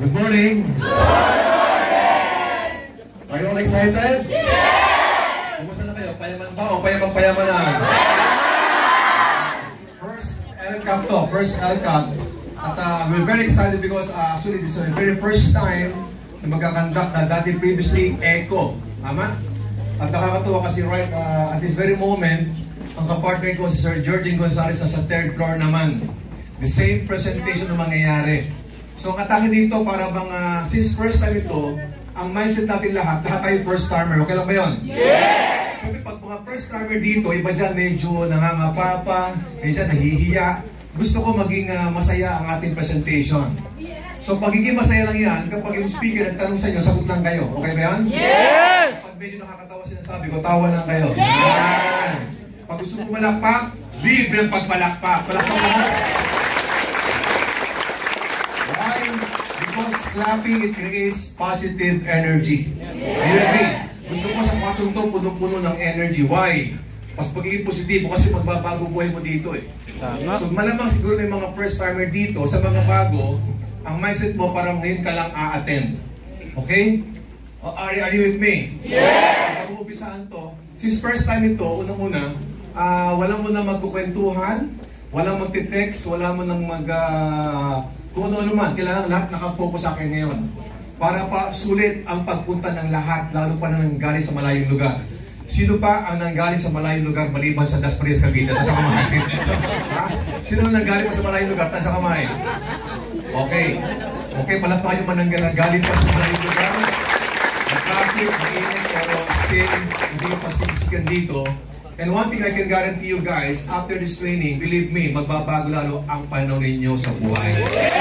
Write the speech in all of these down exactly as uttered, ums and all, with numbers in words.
Good morning! Good morning! Are you all excited? Yes! Kumusta na kayo? Payaman ba o payaman-payaman na? First L C A P to, first L C A P. At uh, we're very excited because uh, actually this is the very first time na magkakandak na dati previously Echo. Tama? At nakakatuwa kasi right uh, at this very moment, ang kapartner ko si Sir Georgine Gonzalez na sa third floor naman. The same presentation na mangyayari. So ang atake dito para bang uh, since first time ito, ang mindset natin lahat, lahat tayo first timer. Okay lang ba yun? Yes! So pag mga first timer dito, iba dyan medyo nangangapapa, medyo nahihiya. Gusto ko maging uh, masaya ang ating presentation. So pagiging masaya lang yan, kapag yung speaker nagtanong sa inyo, sagot lang kayo. Okay ba yan? Yes! Pag medyo nakakatawa sinasabi ko, tawa lang kayo. Yes! Pag gusto mo malakpak, libre ang pagpalakpak. Palakpak lang. Because clapping, it creates positive energy. Do you agree? Gusto ko sa kwatong to, punong-puno ng energy. Why? Mas pagiging positibo kasi magbabago buhay mo dito eh. So malamang siguro may mga first timer dito, sa mga bago, ang mindset mo parang ngayon ka lang a-attend. Okay? O, are, are you with me? Yes! Pag uupisahan to, since first time ito, unang-una, uh, wala mo na magkukwentuhan, wala magte-text, wala mo nang mag... Uh, kung ano-ano man, kailangan lahat nakafocus sa akin ngayon. Para pa sulit ang pagpunta ng lahat, lalo pa na nanggaling sa malayong lugar. Sino pa ang nanggaling sa malayong lugar maliban sa Dasmariñas, Cavite? Taas sa kamay. Ha? Sino ang nanggaling pa sa malayong lugar? Taas sa kamay. Okay. Okay, palakpakan yung mananggaling pa sa malayong lugar. Traffic, mainit, pero still, hindi yung pagsisikan dito. And one thing I can guarantee you guys, after this training, believe me, magbabago lalo ang panahon ninyo sa buhay.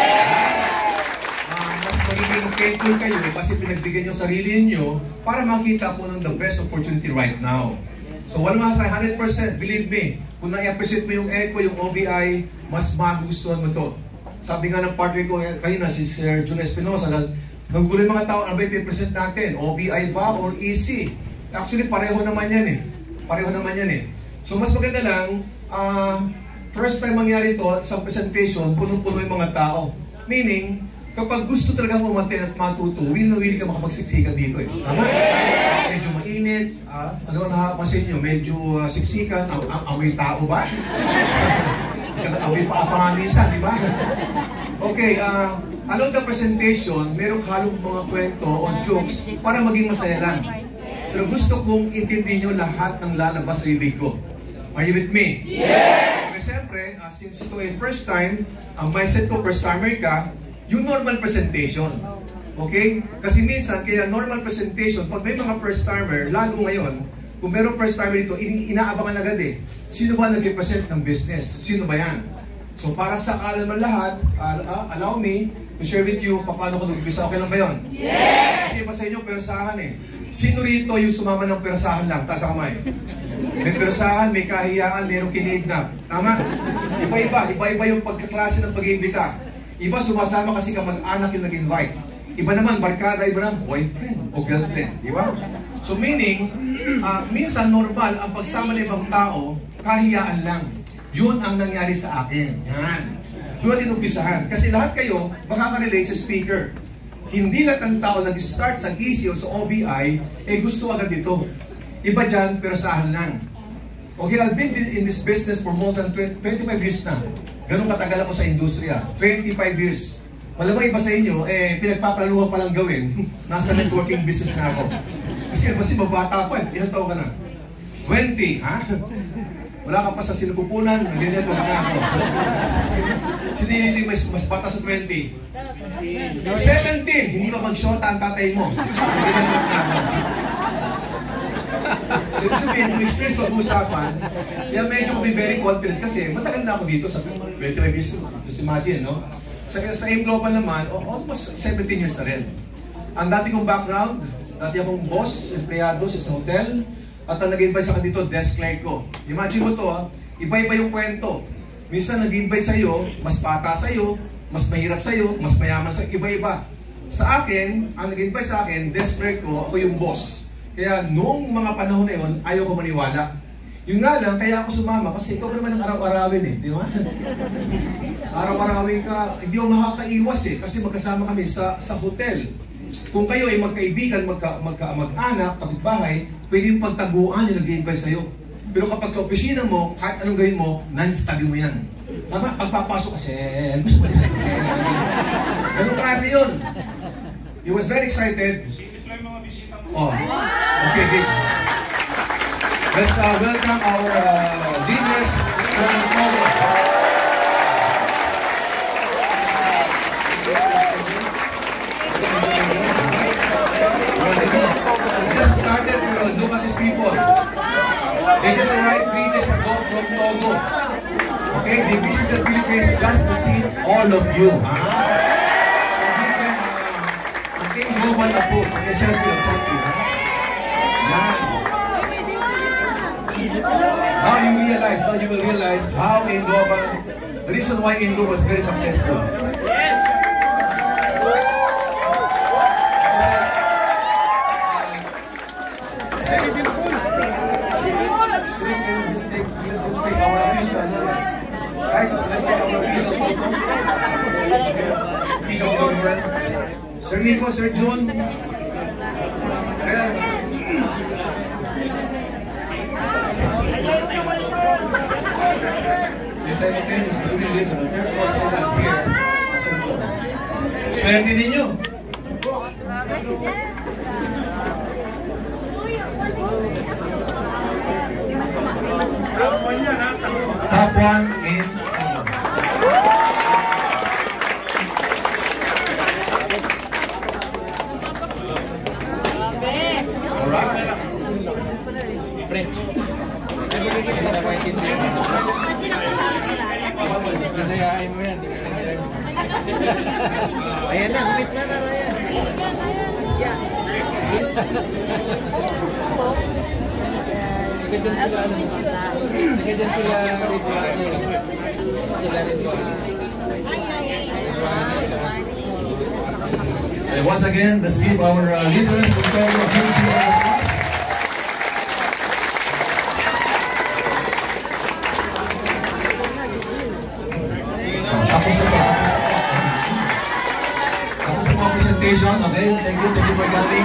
Uh, mas magiging faithful kayo kasi pinagbigyan nyo sarili niyo para makita po ng the best opportunity right now. So wala mga sa one hundred percent, believe me, kung na-appreciate mo yung Echo, yung O B I, mas magustuhan mo to. Sabi nga ng partner ko kayo na si Sir Jun Espinosa, naggulo yung mga tao, ano ba i-present natin? O B I ba or E C? Actually, pareho naman yan eh. Pareho naman yan eh. So mas maganda lang, uh, first time mangyari ito sa presentation, punong-puno yung mga tao. Meaning, kapag gusto talaga umaten at matuto, will na will ka makapagsiksikan dito eh. Tama? Medyo mainit, uh, ano nakakapasin nyo, medyo uh, siksikan, am am amoy tao ba? Amoy pa pa nga minsan, di ba? Okay, uh, along the presentation, merong halong mga kwento o jokes para maging masaya lang. Pero gusto kong intindihin nyo lahat ng lalabas sa ibig ko. Are you with me? Yes! Kasi siyempre, uh, since ito ay first time, ang mindset ko, first timer ka, yung normal presentation. Okay? Kasi minsan, kaya normal presentation, pag may mga first timer, lalo ngayon, kung merong first timer dito, inaabangan agad eh. Sino ba nag-represent ng business? Sino ba yan? So para sa kaalaman lahat, uh, uh, allow me to share with you paano ko nag-umpisa. Okay lang ba yun? Yes! Kasi iba sa inyo, persahan eh. Sino rito yung sumama ng persahan lang? Taas sa kamay. May persahan, may kahiyaan, mayroong kinidnap. Tama? Iba-iba. Iba-iba yung pagkaklase ng pag-iimbita. Iba sumasama kasi kamag-anak yung nag-invite. Iba naman, barkada, iba naman, boyfriend o girlfriend. Di ba? So meaning, uh, minsan normal ang pagsama ng ibang tao, kahiyaan lang. Yun ang nangyari sa akin. Yan. Doon din umpisahan. Kasi lahat kayo makaka-relate sa speaker. Hindi lahat ng tao nag-start sa E C o sa O B I, eh gusto agad dito. Iba dyan, pero saan lang. Okay, I've been in this business for more than twenty-five years na. Ganun katagal ako sa industriya. twenty-five years. Malamang iba sa inyo, eh, pinagpapaluhan pa lang gawin. Nasa networking business na ako. Kasi kasi mabata pa eh. Ilang taon ka na? twenty, ha? Wala ka pa sa sinupupunan, nag-network na ako. Hindi mas, mas bata sa twenty. seventeen, hindi pa mag-shota ang tatay mo. Nag-network na ako. So, ibig sabihin, kung experience pag-uusapan, kaya medyo kami very confident kasi matagal na ako dito sa twenty-five years. Just imagine, no? Sa, sa A I M Global naman, almost seventeen years na rin. Ang dati kong background, dati akong boss, empleyado sa hotel, at ang nag-invite sa akin dito, desk clerk ko. Imagine mo to, ha? Iba-iba yung kwento. Minsan nag-invite sa'yo, mas bata sa'yo, mas mahirap sa'yo, mas mayaman sa'yo, iba-iba. Sa akin, ang nag-invite sa akin, desk clerk ko, ako yung boss. Kaya noong mga panahon na yun, ayaw ko maniwala. Yung nga lang, kaya ako sumama kasi ikaw naman ang araw-arawin eh, di ba? Araw-arawin ka, hindi mo makakaiwas eh, kasi magkasama kami sa sa hotel. Kung kayo ay magkaibigan, magka, magka, mag-anak, kapitbahay, pwede yung pagtaguan yung nag-i-invite sa'yo. Pero kapag ka-opisina mo, kahit anong gawin mo, non-stop mo yan. Tama? Pagpapasok ka, Sel, gusto mo yan, Sel. Ganun klase yun. He was very excited. Oh, okay, good. Let's uh, welcome our uh, leaders from Togo. We just started to look at these people. They just arrived three days ago from Togo. Okay, they visited the Philippines just to see all of you. Huh? So give them uh, a Team Global approach. Okay, selfie, selfie. Huh? Yeah. Now you realize, now you will realize how Inglobal, the reason why Inglobal was very successful. Guys, let's take our piece of photo. Piece of photo. Sir Nico, Sir June. Yeah. This simultaneous doing this on the third floor, so not here. Swerte ninyo. Top one in alright. Ayan na, humit na na Raya. Nagkadyan sila, nagkadyan sila sila rito. And once again, let's give our uh, leaders for Togo a huge round of applause. Tapos na po, tapos na po. Tapos na po ang presentation, okay? Thank you, thank you for coming.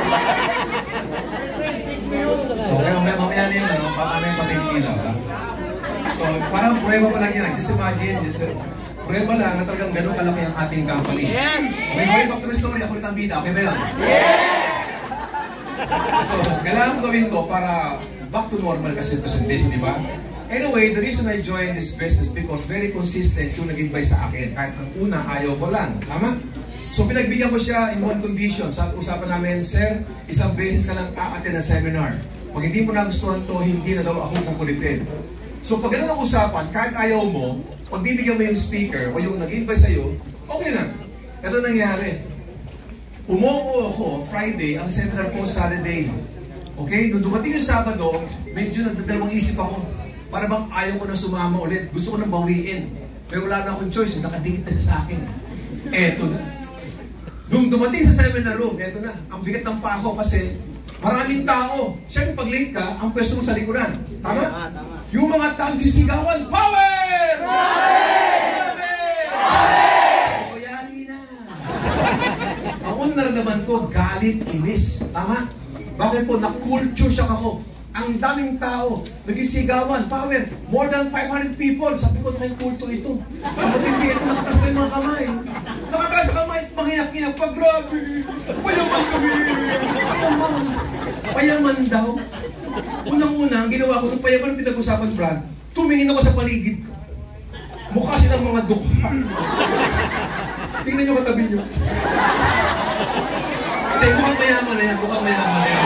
So, kaya mamaya mamaya na yun, ano, baka may patigil-ilaw, ha? So, parang prueba pa lang yan. Just imagine, just, prueba lang na talagang gano'ng kalaki ang ating company. Yes! Okay, going back to my story, ako itang bida, okay ba yan? Yes! So, kailangan gawin to para back to normal kasi presentation, di ba? Anyway, the reason I joined this business because very consistent yung nag-invite sa akin. Kahit ang una, ayaw ko lang. Tama? So, pinagbigyan ko siya in one condition. Sa usapan namin, Sir, isang beses ka lang a-attend na seminar. Pag hindi mo nagustuhan to, hindi na daw ako kukulitin. So, pag ganun ang usapan, kahit ayaw mo, pag bibigyan mo yung speaker o yung nag-invite sa'yo, okay lang. Ito nangyari. Umuo ako Friday, ang seminar ko Saturday. Okay? Nung dumating yung Sabado, medyo nagdadalawang isip ako. Para bang ayaw ko na sumama ulit. Gusto ko nang bawiin. Pero wala na akong choice. Nakadikit na sa akin. Eto na. Nung dumating sa seminar room, eto na. Ang bigat ng pako kasi maraming tao. Siyempre pag late ka, ang pwesto mo sa likuran. Tama? Ah, tama. Yung mga tao sisigawan, power! Power! Power! O yari na. Ang unang naramdaman ko, galit, inis. Tama? Bakit po? Na-culture shock ako. Ang daming tao, nagisigawan, power, more than five hundred people. Sabi ko, nakay kulto ito. Ang matindi ito, nakataas pa yung mga kamay. Nakataas sa kamay, mangiyak-iyak pa, grabe. Payaman kami. Payaman. Payaman daw. Unang-una, ang ginawa ko, nung payaman pinag-usapan, Brad, tumingin ako sa paligid ko. Mukha silang mga dukha. Tingnan nyo katabi nyo. Hindi, mukhang mayaman na yan, mukhang mayaman na yan.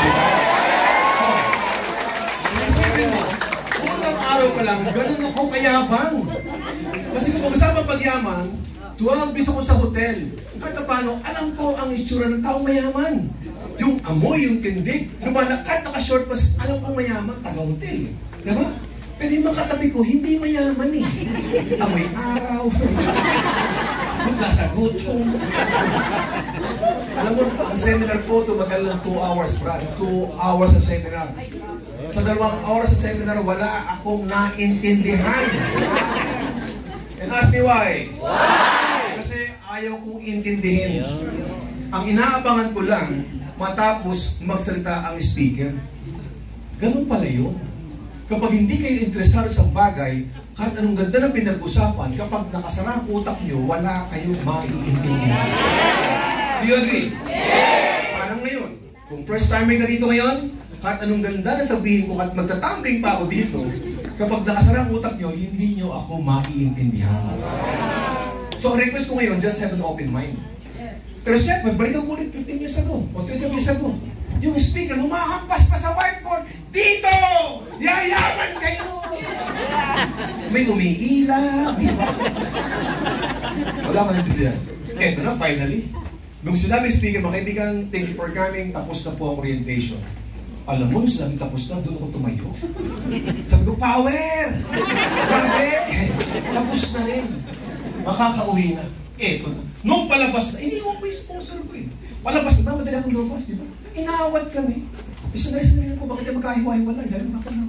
Unang araw pa lang, ganun ako kayabang. Kasi kung pag-usapan pagyaman, twelve days ako sa hotel. Kahit na paano, alam ko ang itsura ng taong mayaman. Yung amoy, yung tindig, lumana, kahit naka-short mas, alam kong mayaman, taga-hotel. Diba? Pero yung mga katabi ko, hindi mayaman eh. Amoy araw, maglasa gutom. Alam mo, ang seminar po, tumagal ng two hours, Brad. two hours sa seminar. Sa dalawang oras sa seminar, wala akong naintindihan. And Ask me why. Why? Kasi ayaw kong intindihin. Ang inaabangan ko lang, matapos magsalita ang speaker. Ganun pala yun. Kapag hindi kayo interesado sa bagay, kahit anong ganda ng pinag-usapan, kapag nakasara ang utak nyo, wala kayong maiintindihan. Do you agree? Yes! Parang ngayon, kung first timer ka dito ngayon, kahit anong ganda na sabihin ko at magtatambling pa ako dito, kapag nakasara ang utak nyo, hindi nyo ako maiintindihan. So, ang request ko ngayon, just have an open mind. Pero Chef, magbalikan ko ulit fifteen years ago o twenty years ago. Yung speaker, humahampas pa sa whiteboard. Dito! Yayaman kayo! May umiilang, di ba? Wala ka naintindihan. Eto na, finally. Nung sinabi speaker, mga kaibigan, thank you for coming, tapos na po ang orientation. Alam mo, nung sinabi tapos na, doon ako tumayo. Sabi ko, power! Grabe! Tapos na rin. Makakauwi na. Eto na. Nung palabas na, iniwan ko yung sponsor ko eh. Palabas na, madali akong lumabas, di ba? Inawad kami. Isa na isa na rin ako, bakit yung magkahiwa-hiwala? Dahil ako na.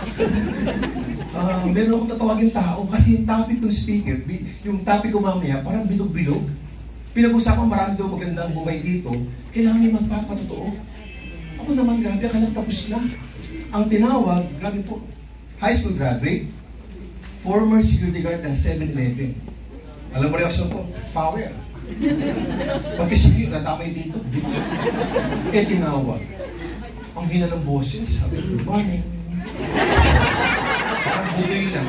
Uh, meron akong tatawagin tao kasi yung topic ng speaker, yung topic ko mamaya, parang bilog-bilog. Pinag-usapan marami daw magandang buhay dito, kailangan niya magpapatotoo. Ako naman, grabe, akala tapos na. Ang tinawag, grabe po, high school graduate, former security guard ng seven eleven. Alam mo reaksyon ko? Power. Pati sige, natamay dito. Di ba? Eh, tinawag. Ang hina ng boses. Sabi, good morning. Parang budoy lang.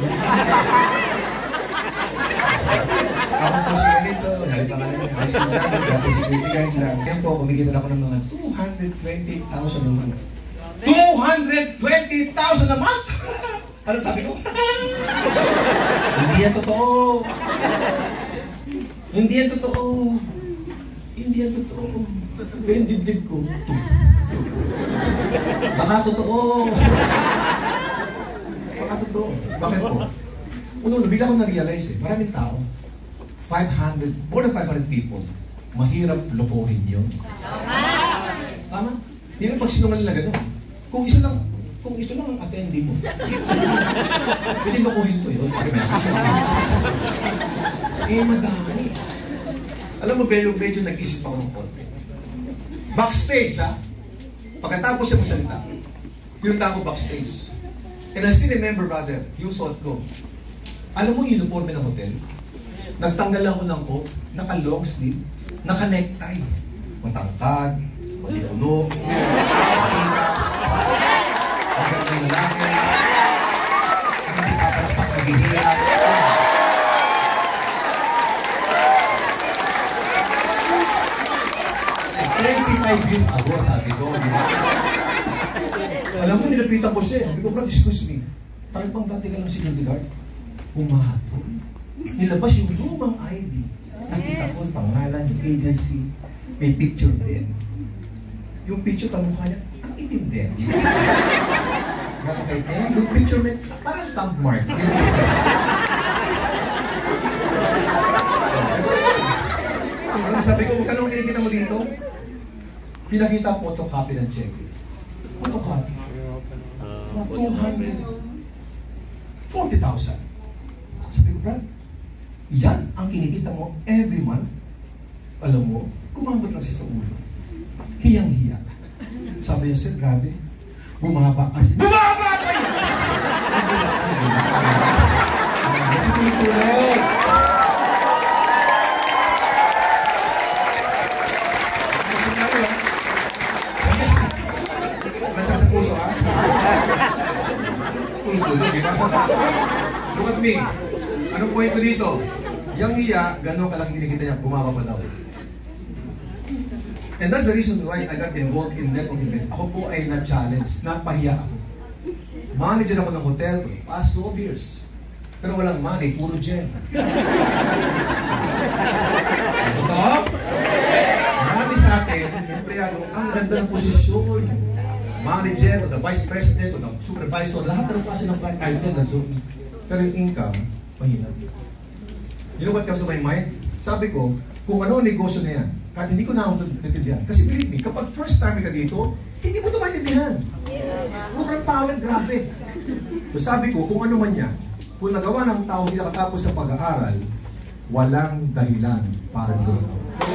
Ako po si ganito. Sabi pa ka namin, high school graduate, dati security guard lang. Yan po, kumikita ako ng mga two hundred twenty thousand a month. two hundred twenty thousand a month? Ano sabi ko? Hindi yan totoo. Hindi yan totoo. Hindi yan totoo. Pero yung dibdib ko, baka totoo. Baka totoo. Bakit po? Uno, bigla ko na-realize eh, maraming tao, five hundred, more than five hundred people, mahirap lokohin yun. Tama? Hindi na pag sinungaling na gano'n. Kung isa lang, kung ito lang ang attendee mo, pwede lokohin to yun. Eh, madami. Alam mo, medyo, medyo nag-isip ako ng konti. Backstage, ha? Pagkatapos siya magsalita, yung tao backstage. And I still remember, brother, yung suot ko. Alam mo yung uniforme ng hotel? Nagtanggal ako ng coat, naka-long sleeve, naka-necktie. Matangkad, maliuno, magandang lalaki, hindi papalapak, naghihirap. twenty-five years ago, sabi ko, di ba? Alam mo, nilapitan ko siya. Sabi ko, bro, excuse me. Parang pang dati ka lang security guard. Pumahatol. Nilabas yung lumang I D. Nakita ko yung pangalan, yung agency. May picture din. Yung picture ka mukha niya, ang itim din, di ba? Napakaitin. Yung picture may, parang thumb mark. Di ba? Ano sabi ko, magkano ang kinikita mo dito? Pinakita photocopy ng check. Photocopy. two hundred forty thousand. Sabi ko, Brad, yan ang kinikita mo every month. Alam mo, kumambot lang siya sa ulo. Hiyang-hiya. Sabi niya, sir, grabe. Bumaba kasi. Bumaba pa yan! Tuloy-tuloy! Nasa sa puso, ha? Tuloy-tuloy, di ba? Look at me. Anong point ko dito? Yang hiya, gano'ng kalaki kinikita niya, bumaba pa daw. And that's the reason why I got involved in network event. Ako po ay na-challenge, napahiya ako. Manager ako ng hotel for the past twelve years. Pero walang money, puro gem. Totoo? Marami sa atin, empleyado, ang ganda ng posisyon. Manager, o the vice president, o the supervisor, lahat ng kasi ng flight item na so. Pero yung income, mahina. You know what comes to my mind? Sabi ko, kung ano ang negosyo na yan, kahit hindi ko na ako natindihan. Kasi believe me, kapag first time ka dito, hindi mo ito maintindihan. Sobrang power, grabe. So sabi ko, kung ano man yan, kung nagawa ng tao hindi nakatapos sa pag-aaral, walang dahilan para hindi ko.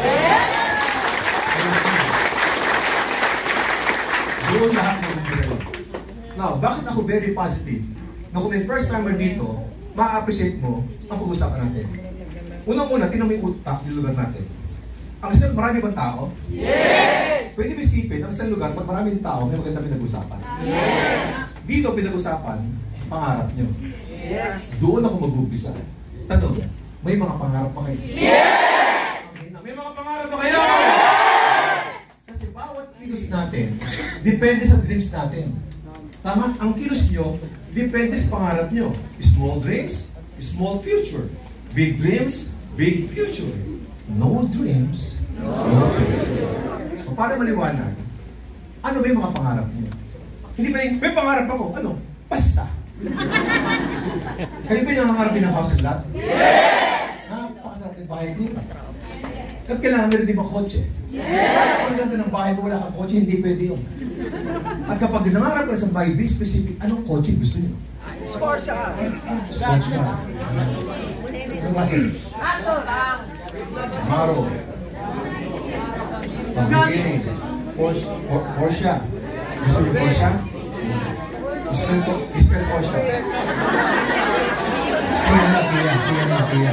Doon lahat ng mga. Now, bakit ako very positive? Na kung may first timer dito, ma-appreciate mo ang pag-usapan natin. Unang-una, tinan mo yung utak yung lugar natin. Ang isang marami bang tao? Yes! Pwede mo isipin, ang isang lugar, pag maraming tao, may maganda pinag-usapan. Yes! Dito pinag-usapan, pangarap nyo. Yes! Doon ako mag-umpisa. Tanong, may mga pangarap pa kayo? Yes! May mga pangarap pa kayo? Yes! Kasi bawat kilos natin, depende sa dreams natin. Tama? Ang kilos nyo, depende sa pangarap nyo. Small dreams, small future. Big dreams, big future. No dreams, no future. O para maliwanag, ano ba yung mga pangarap niyo? Hindi ba yung, may pangarap ako, ano? Basta. Kayo ba yung nangangarapin ng house and lot? Yes! Napakasarap yung bahay ko. At kailangan meron din ba kotse? Yes! Kung ganda ng bahay mo, wala kang kotse, hindi pwede yun. At kapag nangangarap ka sa bahay, be specific, anong kotse gusto niyo? Sports car. Sports car. Anong klase? Ako lang. Camaro. Lamborghini. Porsche. Porsche. Gusto niyo Porsche? Spell Porsche. Kaya na, kaya, kaya na, kaya.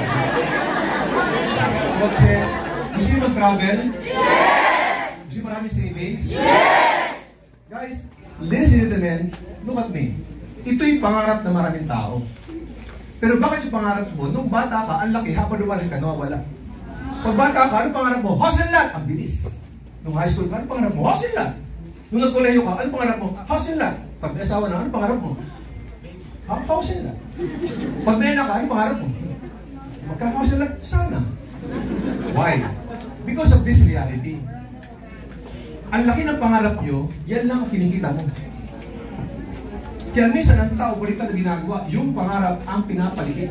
Kotse. Gusto niyo mag-travel? Yes! Gusto niyo maraming savings? Yes! Guys, ladies and gentlemen, look at me. Ito yung pangarap ng maraming tao. Pero bakit yung pangarap mo? Nung bata ka, ang laki, habang lumalik ka, nawawala. Pag bata ka, ano pangarap mo? House and lot! Ang bilis. Nung high school ka, ano pangarap mo? House and lot! Nung nagkoleyo ka, ano pangarap mo? House and lot! Pag may asawa na, ano pangarap mo? House and lot! Pag may anak ka, ano pangarap mo? Magka-house and lot? Sana. Why? Because of this reality. Ang laki ng pangarap nyo, yan lang ang kinikita mo. Kaya minsan ang tao, baliktad na ginagawa, yung pangarap ang pinapaliit.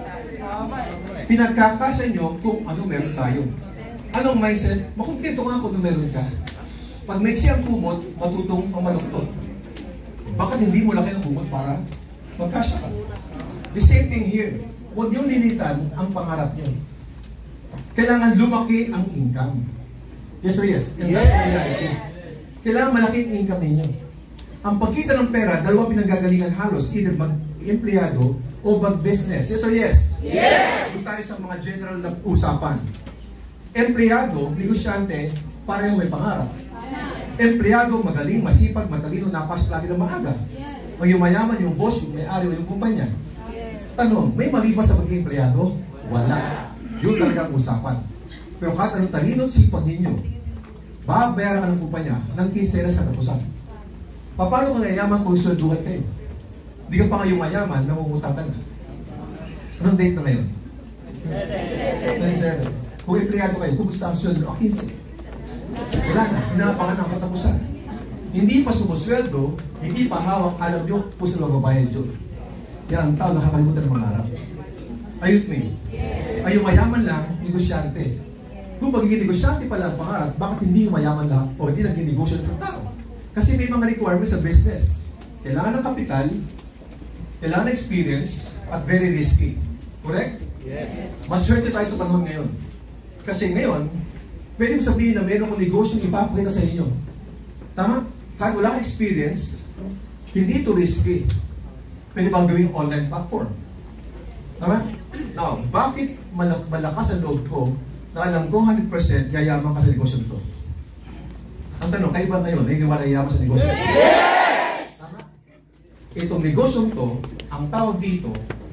Pinagkakasa nyo kung ano meron tayo. Anong mindset? Makontento ka kung ano meron ka. Pag naiksi ang kumot, matutong ang maluktot. Bakit hindi mo laki ang kumot para magkasya ka? The same thing here. Huwag nyo lilitan ang pangarap nyo. Kailangan lumaki ang income. Yes or yes? And that's the reality. Kailangan malaki ang income ninyo. Ang pagkita ng pera, dalawa pinanggagalingan halos, either mag-empleyado o mag-business. Yes or yes? Yes! Doon tayo sa mga general na usapan. Empleyado, negosyante, pareho may pangarap. Empleyado, magaling, masipag, matalino, napasok lagi ng maaga. O yung mayaman, yung boss, yung may-ari o yung kumpanya. Tanong, may mali ba sa maging empleyado? Wala. Yun talaga ang usapan. Pero kahit anong talino at sipag ninyo, babayaran ka ng kumpanya ng kisera sa kapusan. Paano ka ngayaman kung swelduhan kayo? Hindi ka pa ngayon mayaman, nangungutang ka na. Anong date na ngayon? twenty-seven. Kung empleyado kayo, kumusta ang sweldo? O, fifteen. Wala na, inaapangan ang katapusan. Hindi pa sumusweldo, hindi pa hawak, alam nyo kung saan mababayad yun. Kaya ang tao nakakalimutan ng mga arap. Ayun me. Ay yung mayaman lang, negosyante. Kung magiging negosyante pala ang pangarap, bakit hindi yung mayaman lang o hindi naging negosyo ng tao? Kasi may mga requirements sa business. Kailangan ng kapital, kailangan ng experience, at very risky. Correct? Yes. Maswerte tayo sa panahon ngayon. Kasi ngayon, pwede mo sabihin na meron kong negosyo ipapakita sa inyo. Tama? Kahit wala kang experience, hindi ito risky. Pwede bang gawin yung online platform? Tama? Now, bakit mal- malakas ang loob ko na alam ko one hundred percent yayaman ka sa negosyo nito? Ang tanong, kayo ba ngayon, naniniwala yayaman sa negosyo nito? Yes! Tama? Itong negosyong to, ang tawag dito,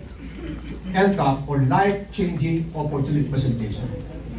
L C A P or Life-Changing Opportunity Presentation.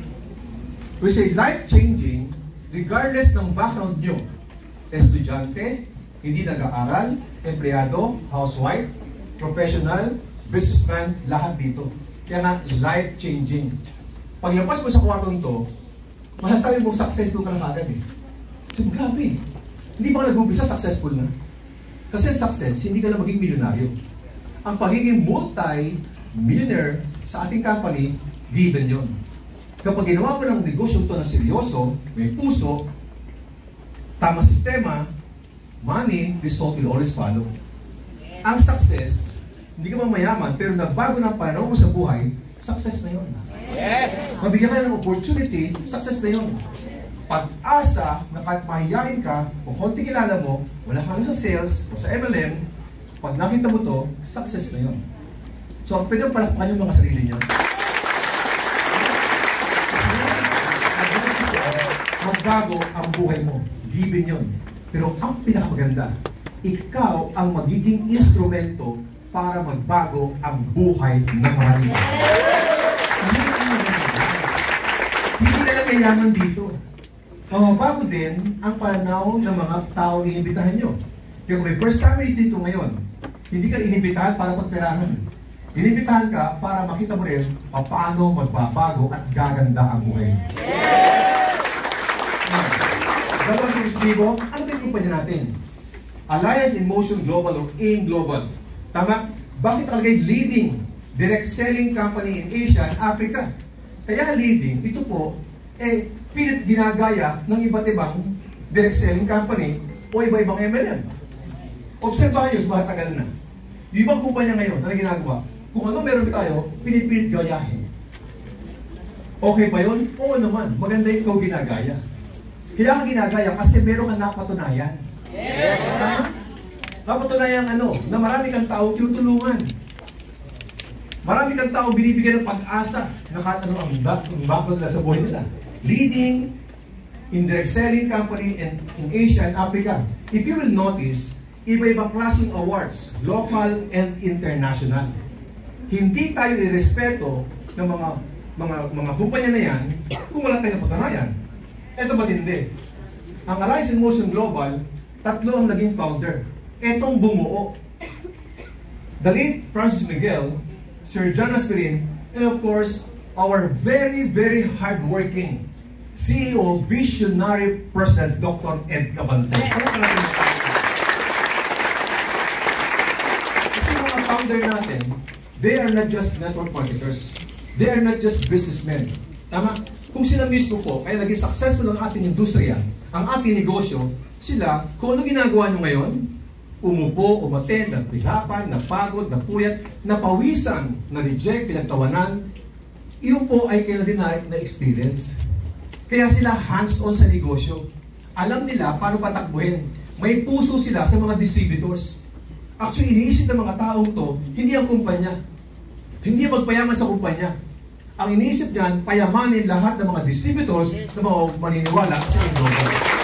We say life-changing regardless ng background nyo. Estudyante, hindi nag-aaral, empleyado, housewife, professional, businessman, lahat dito. Kaya nga, life-changing. Pag labas mo sa kwartong to, masasabi mo successful ka na agad eh. So, grabe. Hindi ba ka nag-umpisa successful na? Kasi success, hindi ka na maging milyonaryo. Ang pagiging multi-millionaire sa ating company, given yon. Kapag ginawa mo ng negosyo ito na seryoso, may puso, tamang sistema, money, result will always follow. Ang success, hindi ka man mayaman, pero nagbago na ang pananaw mo sa buhay, success na yun. Yes! Mabigyan ka ng opportunity, success na yun. Pag-asa na kahit mahihain ka, o konti kilala mo, wala ka sa sales, o sa M L M, pag nakita mo to, success na yun. So, pwede mo palakpakan yung mga sarili niyo. Magbago ang buhay mo. Given yun. Pero ang pinakamaganda, ikaw ang magiging instrumento para magbago ang buhay ng maraming tao. Hindi na lang yayaman dito. Mababago din ang pananaw ng mga tao iimbitahan nyo. Kaya kung may first family dito ngayon, hindi ka inibitahan para pagperahan. Inibitahan ka para makita mo rin paano magbabago at gaganda ang buhay. Dalawang tulislibo, ano ba yung kumpanya natin? Alliance in Motion Global or AIM Global. Tama? Bakit nakalagay leading direct selling company in Asia and Africa? Kaya leading, ito po, eh, pilit ginagaya ng iba't ibang direct selling company o iba-ibang M L M. Obserbahan nyo, matagal na. Yung ibang kumpanya ngayon, ano ginagawa? Kung ano meron tayo, pinipilit gayahin. Okay ba yun? Oo naman, maganda yung ikaw ginagaya. Kaya ka ginagaya kasi meron kang napatunayan. Yes! Tama? Napatunayan ano, na marami kang tao tinutulungan. Marami kang tao binibigyan ng pag-asa na kahit ano ang bakod nila sa buhay nila. Leading indirect selling company in, in Asia and Africa. If you will notice, iba-ibang klaseng awards, local and international. Hindi tayo irespeto ng mga mga mga kumpanya na yan kung wala tayong napatunayan. Ito matindi. Ang Alliance in Motion Global, tatlo ang naging founder. Etong bumuo. The late Francis Miguel, Sir John Aspirin, and of course, our very, very hardworking C E O, visionary President, Doctor Ed Cabantay. Kasi mga founder natin, they are not just network marketers. They are not just businessmen. Tama? Kung sila mismo po, kaya naging successful ang ating industriya, ang ating negosyo, sila, kung ano ginagawa nyo ngayon, umupo, umaten, nagpirapan, napagod, napuyat, napawisan, na-reject, pinagtawanan, iyon po ay kayo din na, na experience. Kaya sila hands-on sa negosyo. Alam nila paano patakbuhin. May puso sila sa mga distributors. Actually, iniisip ng mga taong to, hindi ang kumpanya. Hindi magpayaman sa kumpanya. Ang iniisip niyan, payamanin lahat ng mga distributors na mga maniniwala sa Indrobo.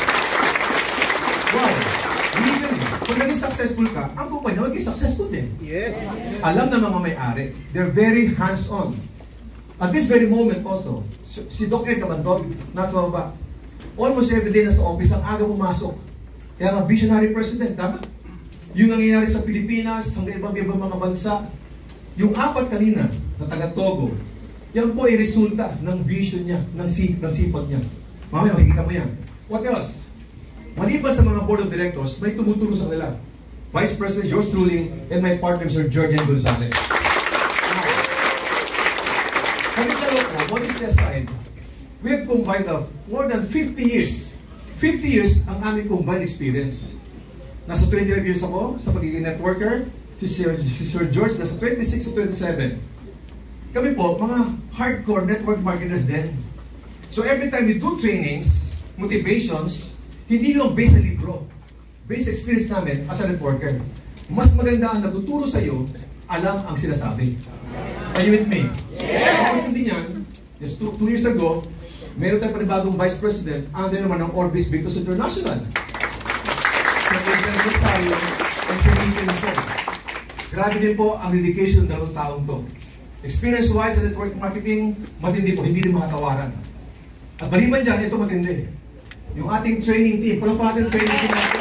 Wow! Even, kung naging successful ka, ang kumpanya maging successful din. Yes. Alam ng mga may-ari. They're very hands-on. At this very moment also, si Doc Ed Cabantay, nasa baba. Almost every day nasa office, ang aga pumasok. Kaya nga visionary president, tama? Yung nangyayari sa Pilipinas, hanggang ibang-ibang mga bansa, yung apat kanina na taga-Togo, yan po ay resulta ng vision niya, ng, sip, ng sipot niya. Mamaya, makikita mo yan. What else? Maliban sa mga board of directors, may tumutulong sa kanila. Vice President yours truly and my partner, Sir Jordan Gonzalez. Kami sa loko, modesty aside, we have combined of more than fifty years. fifty years ang aming combined experience. Nasa twenty-five years ako sa pagiging networker. Si Sir, si Sir George, nasa twenty-six to twenty-seven. Kami po, mga hardcore network marketers din. So every time we do trainings, motivations, hindi yung based sa libro. Based experience namin as a networker. Mas maganda ang natuturo sa iyo, alam ang sinasabi. Are you with me? Yes! Kung hindi niyan, just two, two years ago, meron tayong panibagong Vice President, under naman ng Orbis Victus International. Sa President tayo, ang Sir Nicolson. Grabe din po ang dedication ng dalawang taong to. Experience-wise sa network marketing, matindi po, hindi din makatawaran. At maliban dyan, ito matindi. Yung ating training team, pala pa natin training team natin.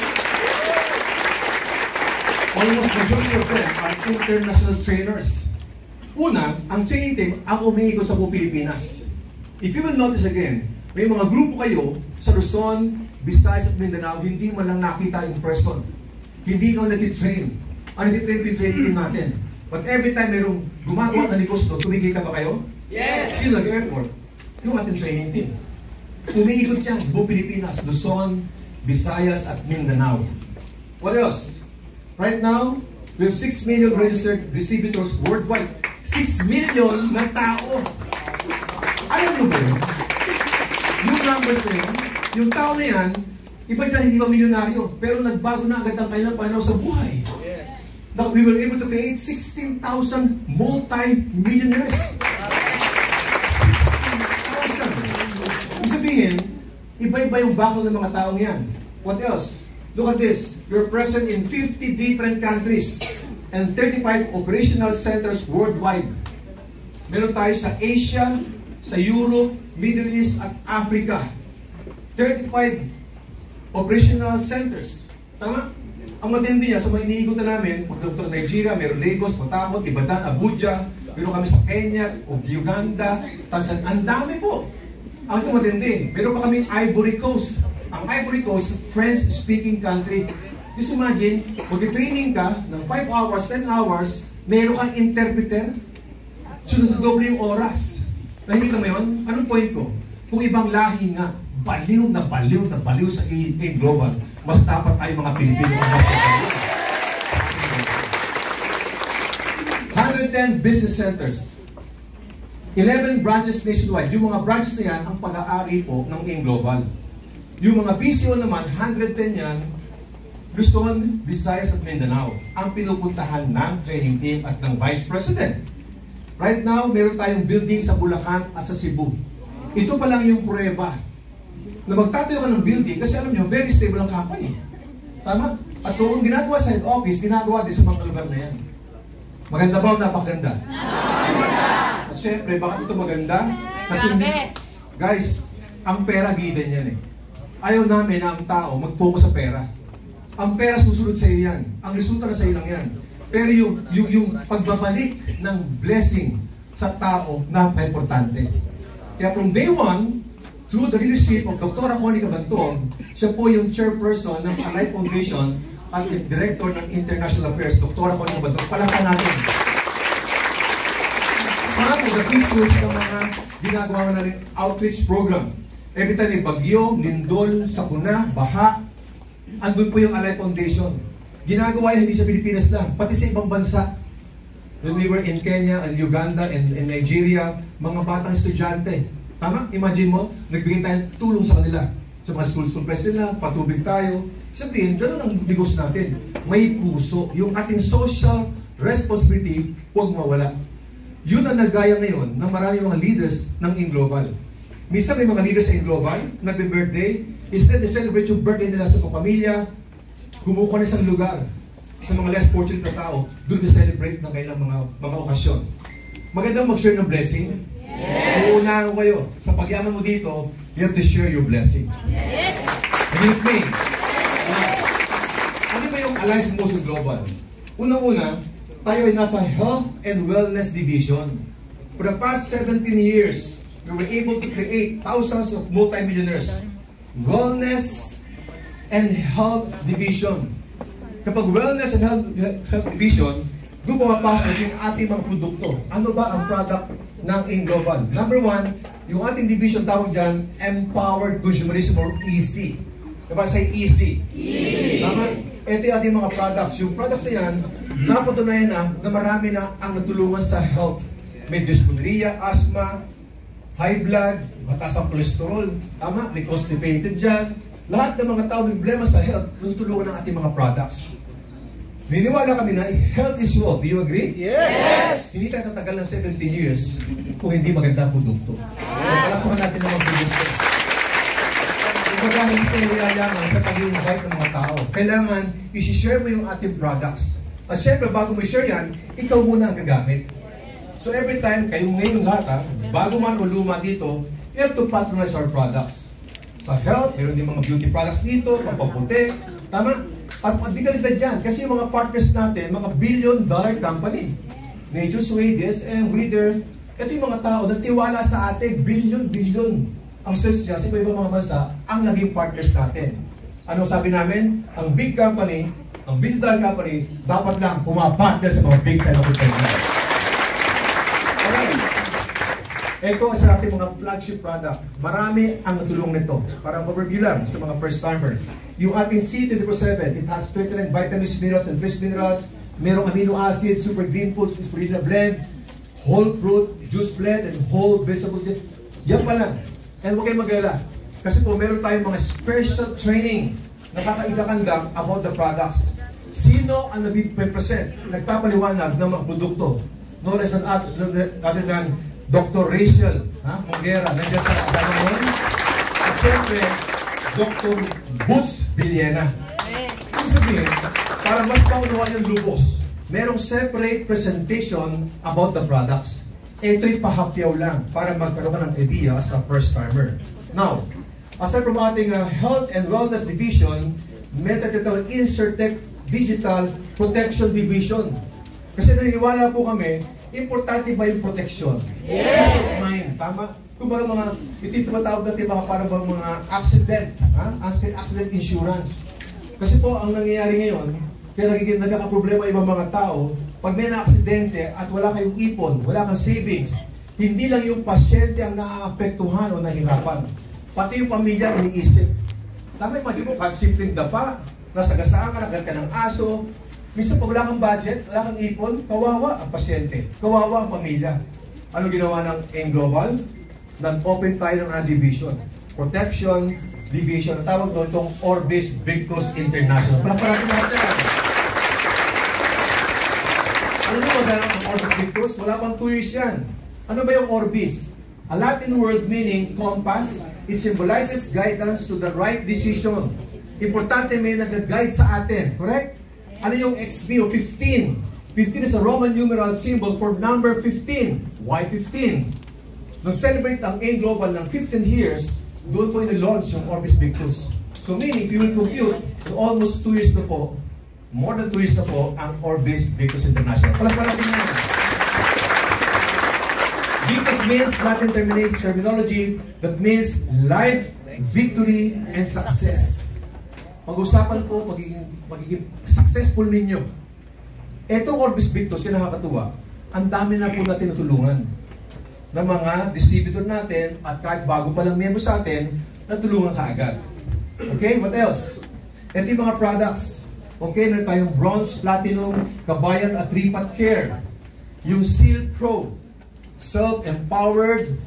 Almost majority of them are international trainers. Una, ang training team, ang umiikot sa buong Pilipinas. If you will notice again, may mga grupo kayo sa Luzon, Visayas at Mindanao, hindi man lang nakita in person. Hindi ikaw nag-train. Ang nag-train yung training team natin. But every time mayroong gumagawa na negosyo, tumigil ka ba kayo? Yes! Sino nag-airport? Yung ating training team. Umiikot yan, buong Pilipinas, Luzon, Visayas at Mindanao. What else? Right now, We have six million registered distributors worldwide. six million na tao. Alam nyo ba yun? Yung numbers na yun, yung tao na yan, iba dyan hindi ba milyonaryo, pero nagbago na agad ang kanilang pananaw sa buhay. Now, we were able to create sixteen thousand multi-millionaires. sixteen thousand. Ibig sabihin, iba-iba yung background ng mga taong yan. What else? Look at this. You're present in fifty different countries and thirty-five operational centers worldwide. Meron tayo sa Asia, sa Europe, Middle East, at Africa. thirty-five operational centers. Tama? Ang matindi niya, sa mga iniikutan namin, pagdating Nigeria, meron Lagos, Cotabato, Ibadan, Abuja, meron kami sa Kenya, Uganda, Tanzania, ang dami po. Ang ito matindi, meron pa kaming Ivory Coast. Ang Ivory Coast, French-speaking country. Just imagine, mag-training ka ng five hours, ten hours, meron kang interpreter, sunod-doble yung oras. Nahinig ka mo yun? Anong point ko? Kung ibang lahi nga, baliw na baliw na baliw sa A Global, mas dapat tayo mga Pilipino ang one hundred ten business centers, eleven branches nationwide. Yung mga branches na yan, ang pag-aari po ng A Global. Yung mga B C O naman, one hundred ten yan, Luzon, Visayas at Mindanao. Ang pinupuntahan ng training team at ng Vice President. Right now, meron tayong building sa Bulacan at sa Cebu. Ito pa lang yung prueba na magtatayo ka ng building kasi alam nyo, very stable ang company. Tama? At kung ginagawa sa head office, ginagawa din sa mga lugar na yan. Maganda ba o napakaganda? Maganda! At syempre, bakit ito maganda? Kasi, guys, ang pera given yan eh. Ayaw namin na ang tao mag-focus sa pera. Ang pera susunod sa iyo yan. Ang resulta na sa iyo lang yan. Pero yung, yung, yung pagbabalik ng blessing sa tao, napaka-importante. Kaya from day one, through the leadership of Doctor Monica Banton, siya po yung chairperson ng Alive Foundation at director ng International Affairs, Doctor Monica Banton. Palakpan natin. Some of the features ng mga ginagawa na rin outreach program. Every time may bagyo, lindol, sakuna, baha, andun po yung Alive Foundation. Ginagawa yan hindi sa Pilipinas lang, pati sa ibang bansa. When we were in Kenya and Uganda and, and Nigeria, mga batang estudyante, tama? Imagine mo, nagbigay tayong tulong sa kanila. Sa mga school supplies nila, patubig tayo. Sabihin, gano'n ang negosyo natin. May puso. Yung ating social responsibility, huwag mawala. Yun ang nagaya ngayon ng marami mga leaders ng In Global. Minsan may mga leaders sa In Global, nagbe-birthday, instead de celebrate yung birthday nila sa pamilya, gumuha na isang lugar sa mga less fortunate na tao, doon na-celebrate ng kailang mga, mga okasyon. Magandang mag-share ng blessing. Yes. So, unahan kayo. Sa pagyaman mo dito, you have to share your blessing. Yes. And you pray. Ano ba yung Alliance Motion Global? Unang-una, tayo ay nasa Health and Wellness Division. For the past seventeen years, we were able to create thousands of multi-millionaires. Wellness and Health Division. Kapag Wellness and Health, Health Division, doon pumapasok yung ating mga produkto. Ano ba ang product ng In Global? Number one, yung ating division tawag dyan, Empowered Consumerism or E C. Diba say E C? E C. Tama? Ito yung ating mga products. Yung products na yan, napatunayan na na marami na ang natulungan sa health. May dysmenorrhea, asthma, high blood, mataas ang cholesterol. Tama? May constipated dyan. Lahat ng mga tao may problema sa health, natutulungan ng ating mga products. Niniwala kami na health is wealth. Do you agree? Yes! Hindi tayo tatagal ng seventeen years kung hindi maganda ang produkto. So, palakuhan natin ng mga produkto. Kumbaga, hindi tayo yayaman sa pag-invite ng mga tao. Kailangan, isi-share mo yung ating products. At syempre, bago mo i-share yan, ikaw muna ang gagamit. So, every time, kayo ngayon lahat, ha, bago man o luma dito, you have to patronize our products. Sa health, meron din mga beauty products dito, pampaputi, tama? At di kalidad dyan, kasi yung mga partners natin, mga billion dollar company. Nature's Way, D S M, Breeder, ito yung mga tao na tiwala sa atin, billion, billion. Ang sales niya sa iba-ibang mga bansa, ang naging partners natin. Ano sabi namin? Ang big company, ang billion dollar company, dapat lang pumapartner sa mga big time company. Ito sa ating mga flagship product. Marami ang natulong nito. Parang overview lang sa mga first timer. Yung ating C twenty-four seven, it has twenty-nine vitamins, minerals, and trace minerals, merong amino acid, super green foods, spirulina blend, whole fruit, juice blend, and whole vegetable blend. Yan pa lang. And huwag kayong mag-alala. Kasi po, meron tayong mga special training na kakaigakandang about the products. Sino ang nabipresent, nagpapaliwanag ng mga produkto? No less than other, other than Doctor Rachel ha? Mongera, nandiyan sa kasama ngayon. At syempre, Doctor Boots Villena. Ibig sabihin, para mas paunawan yung lubos, merong separate presentation about the products. Ito'y pahapyaw lang para magkaroon ka ng idea sa first timer. Now, aside from ating uh, Health and Wellness Division, may tatawag Insurtech Digital Protection Division. Kasi naniniwala po kami, importante ba yung protection? Yes! Peace of mind, tama? Kung baga mga, ito tumatawag natin mga para bang mga accident, ha? Accident insurance. Kasi po, ang nangyayari ngayon, kaya nagiging nagkakaproblema ibang mga tao, pag may na-aksidente at wala kayong ipon, wala kang savings, hindi lang yung pasyente ang naaapektuhan o nahirapan. Pati yung pamilya iniisip. Tama, imagine mo, kahit simpleng dapa, nasagasaan ka, nagkat ka ng aso, minsan pag wala kang budget, wala kang ipon, kawawa ang pasyente, kawawa ang pamilya. Ano ginawa ng A I M Global? Nag-open tayo ng uh, division. Protection Division. Ang tawag doon itong Orbis Victus International. Palakparan natin natin. Ano mo ba ang Orbis Victus? Wala pang two years yan. Ano ba yung Orbis? A Latin word meaning compass. It symbolizes guidance to the right decision. Importante may nag-guide sa atin. Correct? Ano yung X B o fifteen? fifteen is a Roman numeral symbol for number fifteen. Why fifteen? Nung celebrate ang A I M Global ng fifteen years, doon po in-launch yung Orbis Victus. So meaning, if you will compute, almost two years na po, more than two years na po, ang Orbis Victus International. Palagparan natin naman. Victus means Latin terminology that means life, victory, and success. Pag-usapan po, magiging, magiging successful ninyo. Etong Orbis Victus, yung nakakatuwa, ang dami na po natin natulungan ng mga distributor natin at kahit bago pa lang miyembro sa atin, natulungan ka agad. Okay, what else? Ito yung mga products. Okay, meron tayong Bronze, Platinum, Kabayan at Ripat Care. Yung Seal Pro, Self-Empowered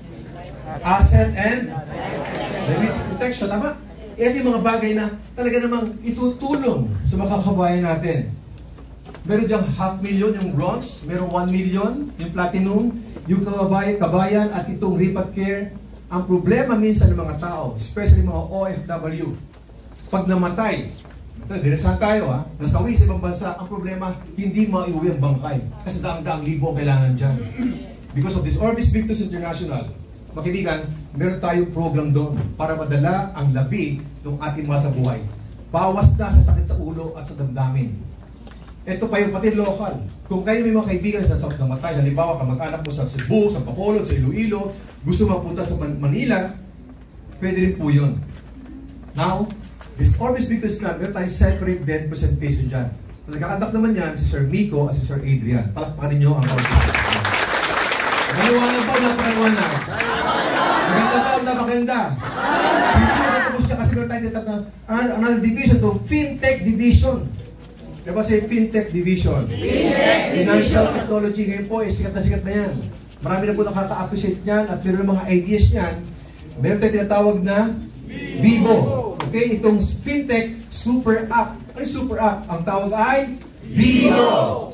Asset and Liability Protection. Tama? Ito yung mga bagay na talaga namang itutulong sa mga kabayan natin. Meron diyang half million yung bronze, meron one million yung platinum, yung kabayan, kabayan at itong Ripat Care. Ang problema minsan ng mga tao, especially mga O F W, pag namatay, ito, diretsahan tayo ha, nasawi sa ibang bansa, ang problema, hindi maiuwi ang bangkay. Kasi daang-daang libo ang kailangan dyan. Because of this Orbis Victus International, makibigan, meron tayong program doon para madala ang labi ng ating mga sa buhay. Bawas na sa sakit sa ulo at sa damdamin. Ito pa yung pati local. Kung kayo may mga kaibigan sa sakit na matay, halimbawa kamag-anak mo sa Cebu, sa Bacolod, sa Iloilo, gusto mapunta sa Manila, pwede rin po yun. Now, this Orbis Victus Club, meron tayong separate dead presentation dyan. Nagkakandak naman yan si Sir Miko at si Sir Adrian. Palakpakan ninyo ang Orbis Victus Club. Naliwanag ba o napakaliwanag? Maganda ba o napakaganda? Hindi mo natapos niya kasi meron tayong tinatawag na another division to FinTech Division. Diba si FinTech Division? FinTech Financial Division. Technology ngayon po, eh, sikat na sikat na yan. Marami na po nakaka-appreciate niyan at meron ng mga ideas niyan. Meron tayong tinatawag na Bibo. Okay, itong FinTech Super App. Ano yung Super App? Ang tawag ay Bibo.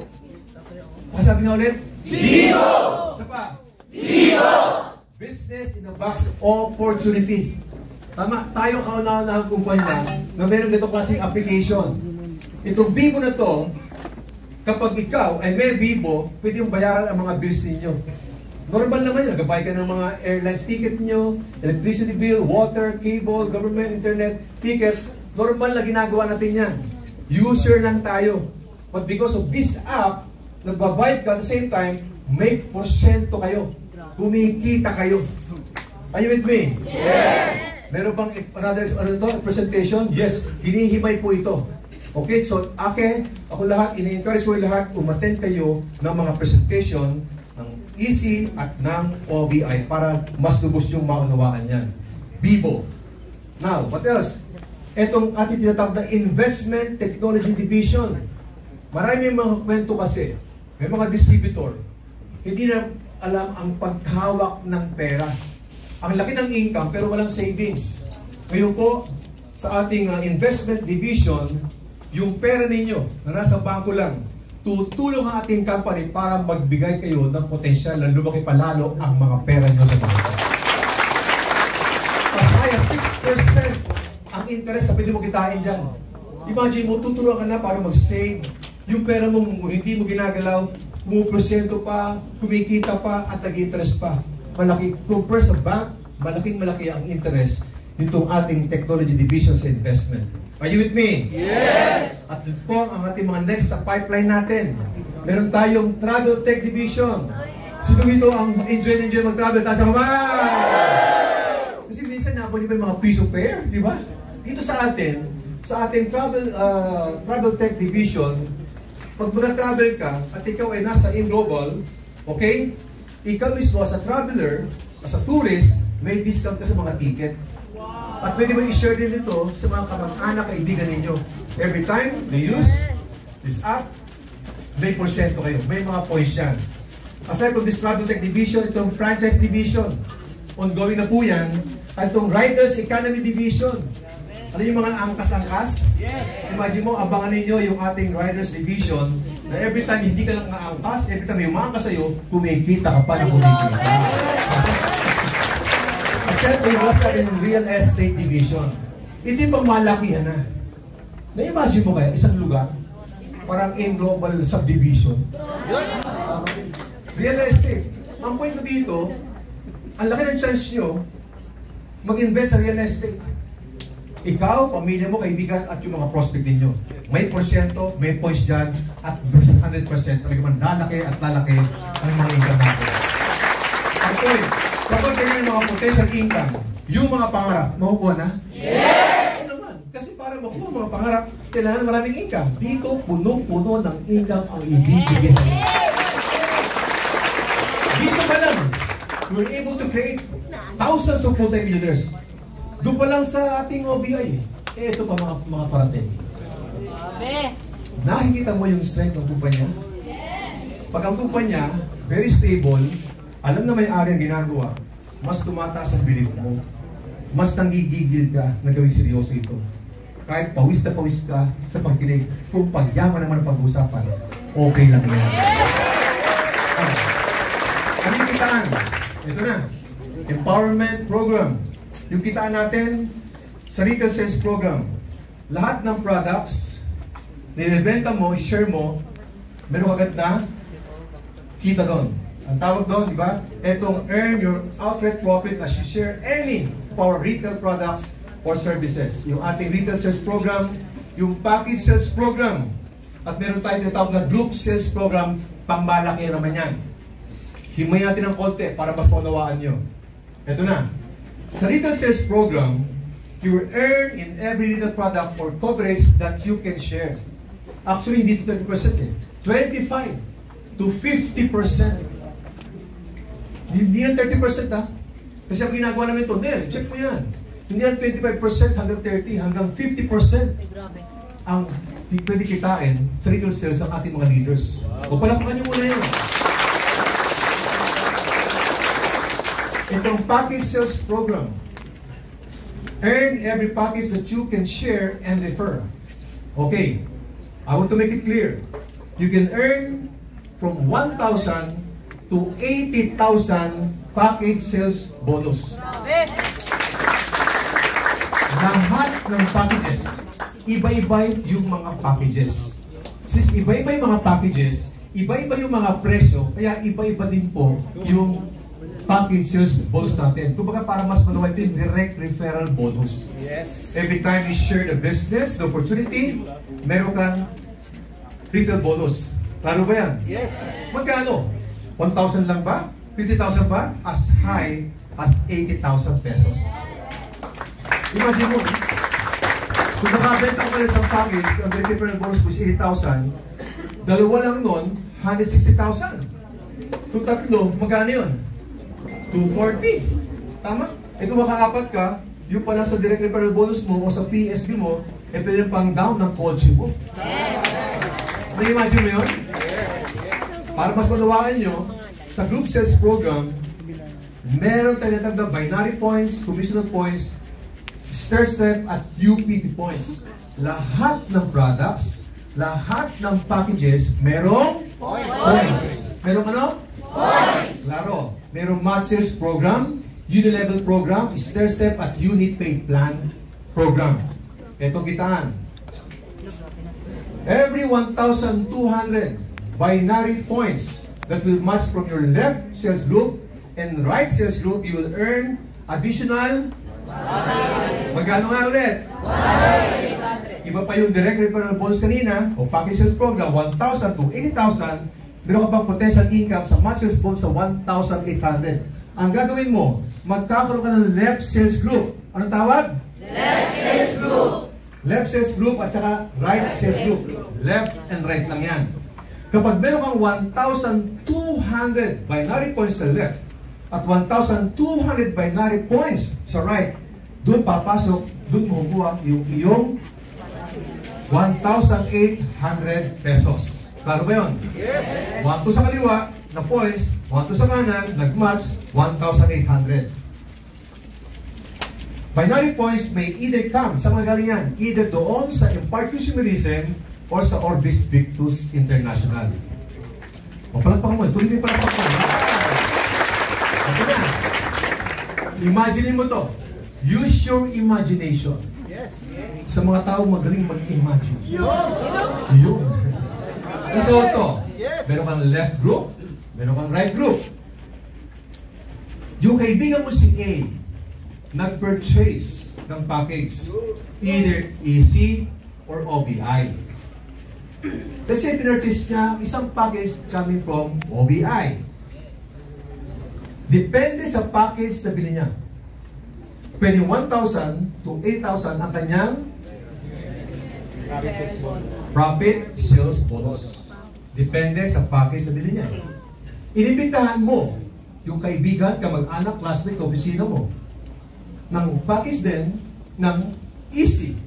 Masabi nga ulit? Bibo! Isa pa? Bibo! Business in a box opportunity. Tama, tayo kauna-unahang kumpanya na meron ganitong klaseng application. Itong Bibo na to, kapag ikaw ay may Bibo, pwede yung bayaran ang mga bills ninyo. Normal naman yun, nagabay ka ng mga airlines ticket nyo, electricity bill, water, cable, government, internet, tickets. Normal na ginagawa natin yan. User lang tayo. But because of this app, nagbabayad ka at the same time, may porsyento kayo. Kumikita kayo. Are you with me? Yes! Meron bang another ano to, presentation? Yes, hinihimay po ito. Okay, so okay, ako lahat, ini-encourage ko lahat, umattend kayo ng mga presentation ng E C at ng O B I para mas lubos yung maunawaan yan. Bibo. Now, what else? Etong ating tinatawag na Investment Technology Division. Marami mga kwento kasi, may mga distributor, hindi na alam ang paghawak ng pera. Ang laki ng income pero walang savings. Ngayon po, sa ating uh, investment division, yung pera ninyo na nasa bangko lang, tutulong ang ating company para magbigay kayo ng potensyal na lumaki palalo ang mga pera nyo sa bangko. Mas kaya six percent ang interest na pwede mo kitain dyan. Imagine mo, tuturuan ka na para mag-save. Yung pera mo, hindi mo ginagalaw, umuprosyento pa, kumikita pa, at nag-interest pa. Malaki. Compare sa bank, malaking malaki ang interest nitong ating technology division sa investment. Are you with me? Yes! At ito po ang ating mga next sa pipeline natin. Meron tayong travel tech division. Sino dito ang enjoy enjoy mag-travel? Taas ang kamay! Kasi minsan na ako yung mga piso pair, di ba? Dito sa atin, sa ating travel uh, travel tech division, pag mag-travel ka at ikaw ay nasa in-global, okay? Ikaw mismo as a traveler, as a tourist, may discount ka sa mga ticket. At pwede mo i-share din ito sa mga kamag-anak, kaibigan ninyo. Every time they use this app, may porsyento kayo. May mga points yan. Aside from this travel tech division, itong franchise division, ongoing na po yan, at itong Riders Economy Division. Ano yung mga angkas-angkas? Imagine mo, abangan ninyo yung ating Riders Division na every time hindi ka lang naangkas, every time yung maangkas sa'yo, kumikita ka pa na kumikita. At syempre, yung last natin yung Real Estate Division. Hindi pang malakihan na. Na-imagine mo kaya, isang lugar, parang in global subdivision. Uh, real estate. Ang point ko dito, ang laki ng chance nyo, mag-invest sa real estate. Ikaw, pamilya mo, kaibigan, at yung mga prospect ninyo. May porsyento, may points dyan, at one hundred percent talaga man lalaki at lalaki ang mga income natin. Ang point, kapag ganyan yung mga potential income, yung mga pangarap, makukuha na? Yes! Naman. Kasi para makuha mga pangarap, kailangan maraming income. Dito, puno-puno ng income ang ibibigay sa inyo. Dito pa lang, we're able to create thousands of full-time millionaires. Doon pa lang sa ating O B I, eh, ito pa mga, mga parating. Nakikita mo yung strength ng kumpanya? Pag ang kumpanya, very stable, alam na may-ari ang ginagawa, mas tumataas ang belief mo. Mas nanggigigil ka na gawing seryoso ito. Kahit pawis na pawis ka sa pagkinig, kung pagyaman naman ang pag-uusapan, okay lang yan. Ah, ano yung kitaan? Ito na. Empowerment program. Yung kitaan natin sa retail sales program. Lahat ng products, nilibenta mo, share mo, meron agad na kita doon. Ang tawag doon, di ba? Itong earn your outright profit as you share any of our retail products or services. Yung ating retail sales program, yung package sales program, at meron tayong tinatawag na group sales program, pangmalaki naman yan. Himay natin ng konti para mas maunawaan nyo. Ito na. Sa retail sales program, you will earn in every retail product or coverage that you can share. Actually, hindi thirty percent eh. twenty-five to fifty percent. Hindi yan thirty percent ha. Kasi ang ginagawa namin ito, Del, check mo yan. Hindi yan twenty-five percent hanggang thirty, hanggang fifty percent ang pwede kitain sa retail sales ng ating mga leaders. O palakpakan nyo muna yun. Itong package sales program. Earn every package that you can share and refer. Okay. I want to make it clear. You can earn from one thousand to eighty thousand package sales bonus. Lahat ng packages, iba-iba yung mga packages. Since iba-iba yung mga packages, iba-iba yung mga presyo, kaya iba-iba din po yung package sales bonus natin. Kumbaga para mas manuwa ito yung direct referral bonus. Yes. Every time you share the business, the opportunity, meron kang retail bonus. Klaro ba yan? Yes. Magkano? one thousand lang ba? fifty thousand ba? As high as eighty thousand pesos. Imagine mo, kung nakabenta ko rin sa package, ang direct referral bonus was eighty thousand, dalawa lang nun, one hundred sixty thousand. Kung tatlo, magkano yun? two forty. Tama? E kung makaapat ka, yung pala sa direct referral bonus mo o sa P S B mo, e pwede pang down ng kotse mo. Na-imagine mo yun? Para mas maluwakan nyo, sa group sales program, meron tayo natagda binary points, commissional points, stair-step at U P P points. Lahat ng products, lahat ng packages, merong points. points. Merong ano? Points. Klaro. Merong match sales program, uni-level program, stair-step at unit paid plan program. Ito kitaan. Every one thousand two hundred binary points that will match from your left sales group and right sales group, you will earn additional magkano nga ulit? Iba pa yung direct referral bonus kanina o package sales program, one thousand to eighty thousand. Meron ka pang potential income sa match sales bonus sa one thousand eight hundred. Ang gagawin mo, magkakaroon ka ng left sales group. Anong tawag? Left sales group. Left sales group at saka right sales group. Left and right lang yan. Kapag meron kang one thousand two hundred binary points sa left at one thousand two hundred binary points sa right, doon papasok, doon mo kuha yung iyong one thousand eight hundred pesos. Klaro ba yun? Yes. one to sa kaliwa na points, one to sa kanan, nag-match, one thousand eight hundred. Binary points may either come, sa mga galing yan, either doon sa Impart Consumerism or sa Orbis Victus International. O palagpakan mo, tuloy mo yung palagpakan mo. Ito na. Imagine mo to. Use your imagination. Yes. Sa mga tao magaling mag-imagine. Yun. Yun. Ito to. Meron kang left group, meron kang right group. Yung kaibigan mo si A, nag-purchase ng package, either E C or O B I. Kasi pinurchase niya isang package coming from O B I. Depende sa package na bili niya. Pwede one thousand to eight thousand ang kanyang profit sales bonus. Depende sa package na bili niya. Inibitahan mo yung kaibigan, kamag-anak, classmate, kaopisina mo ng package din ng E C.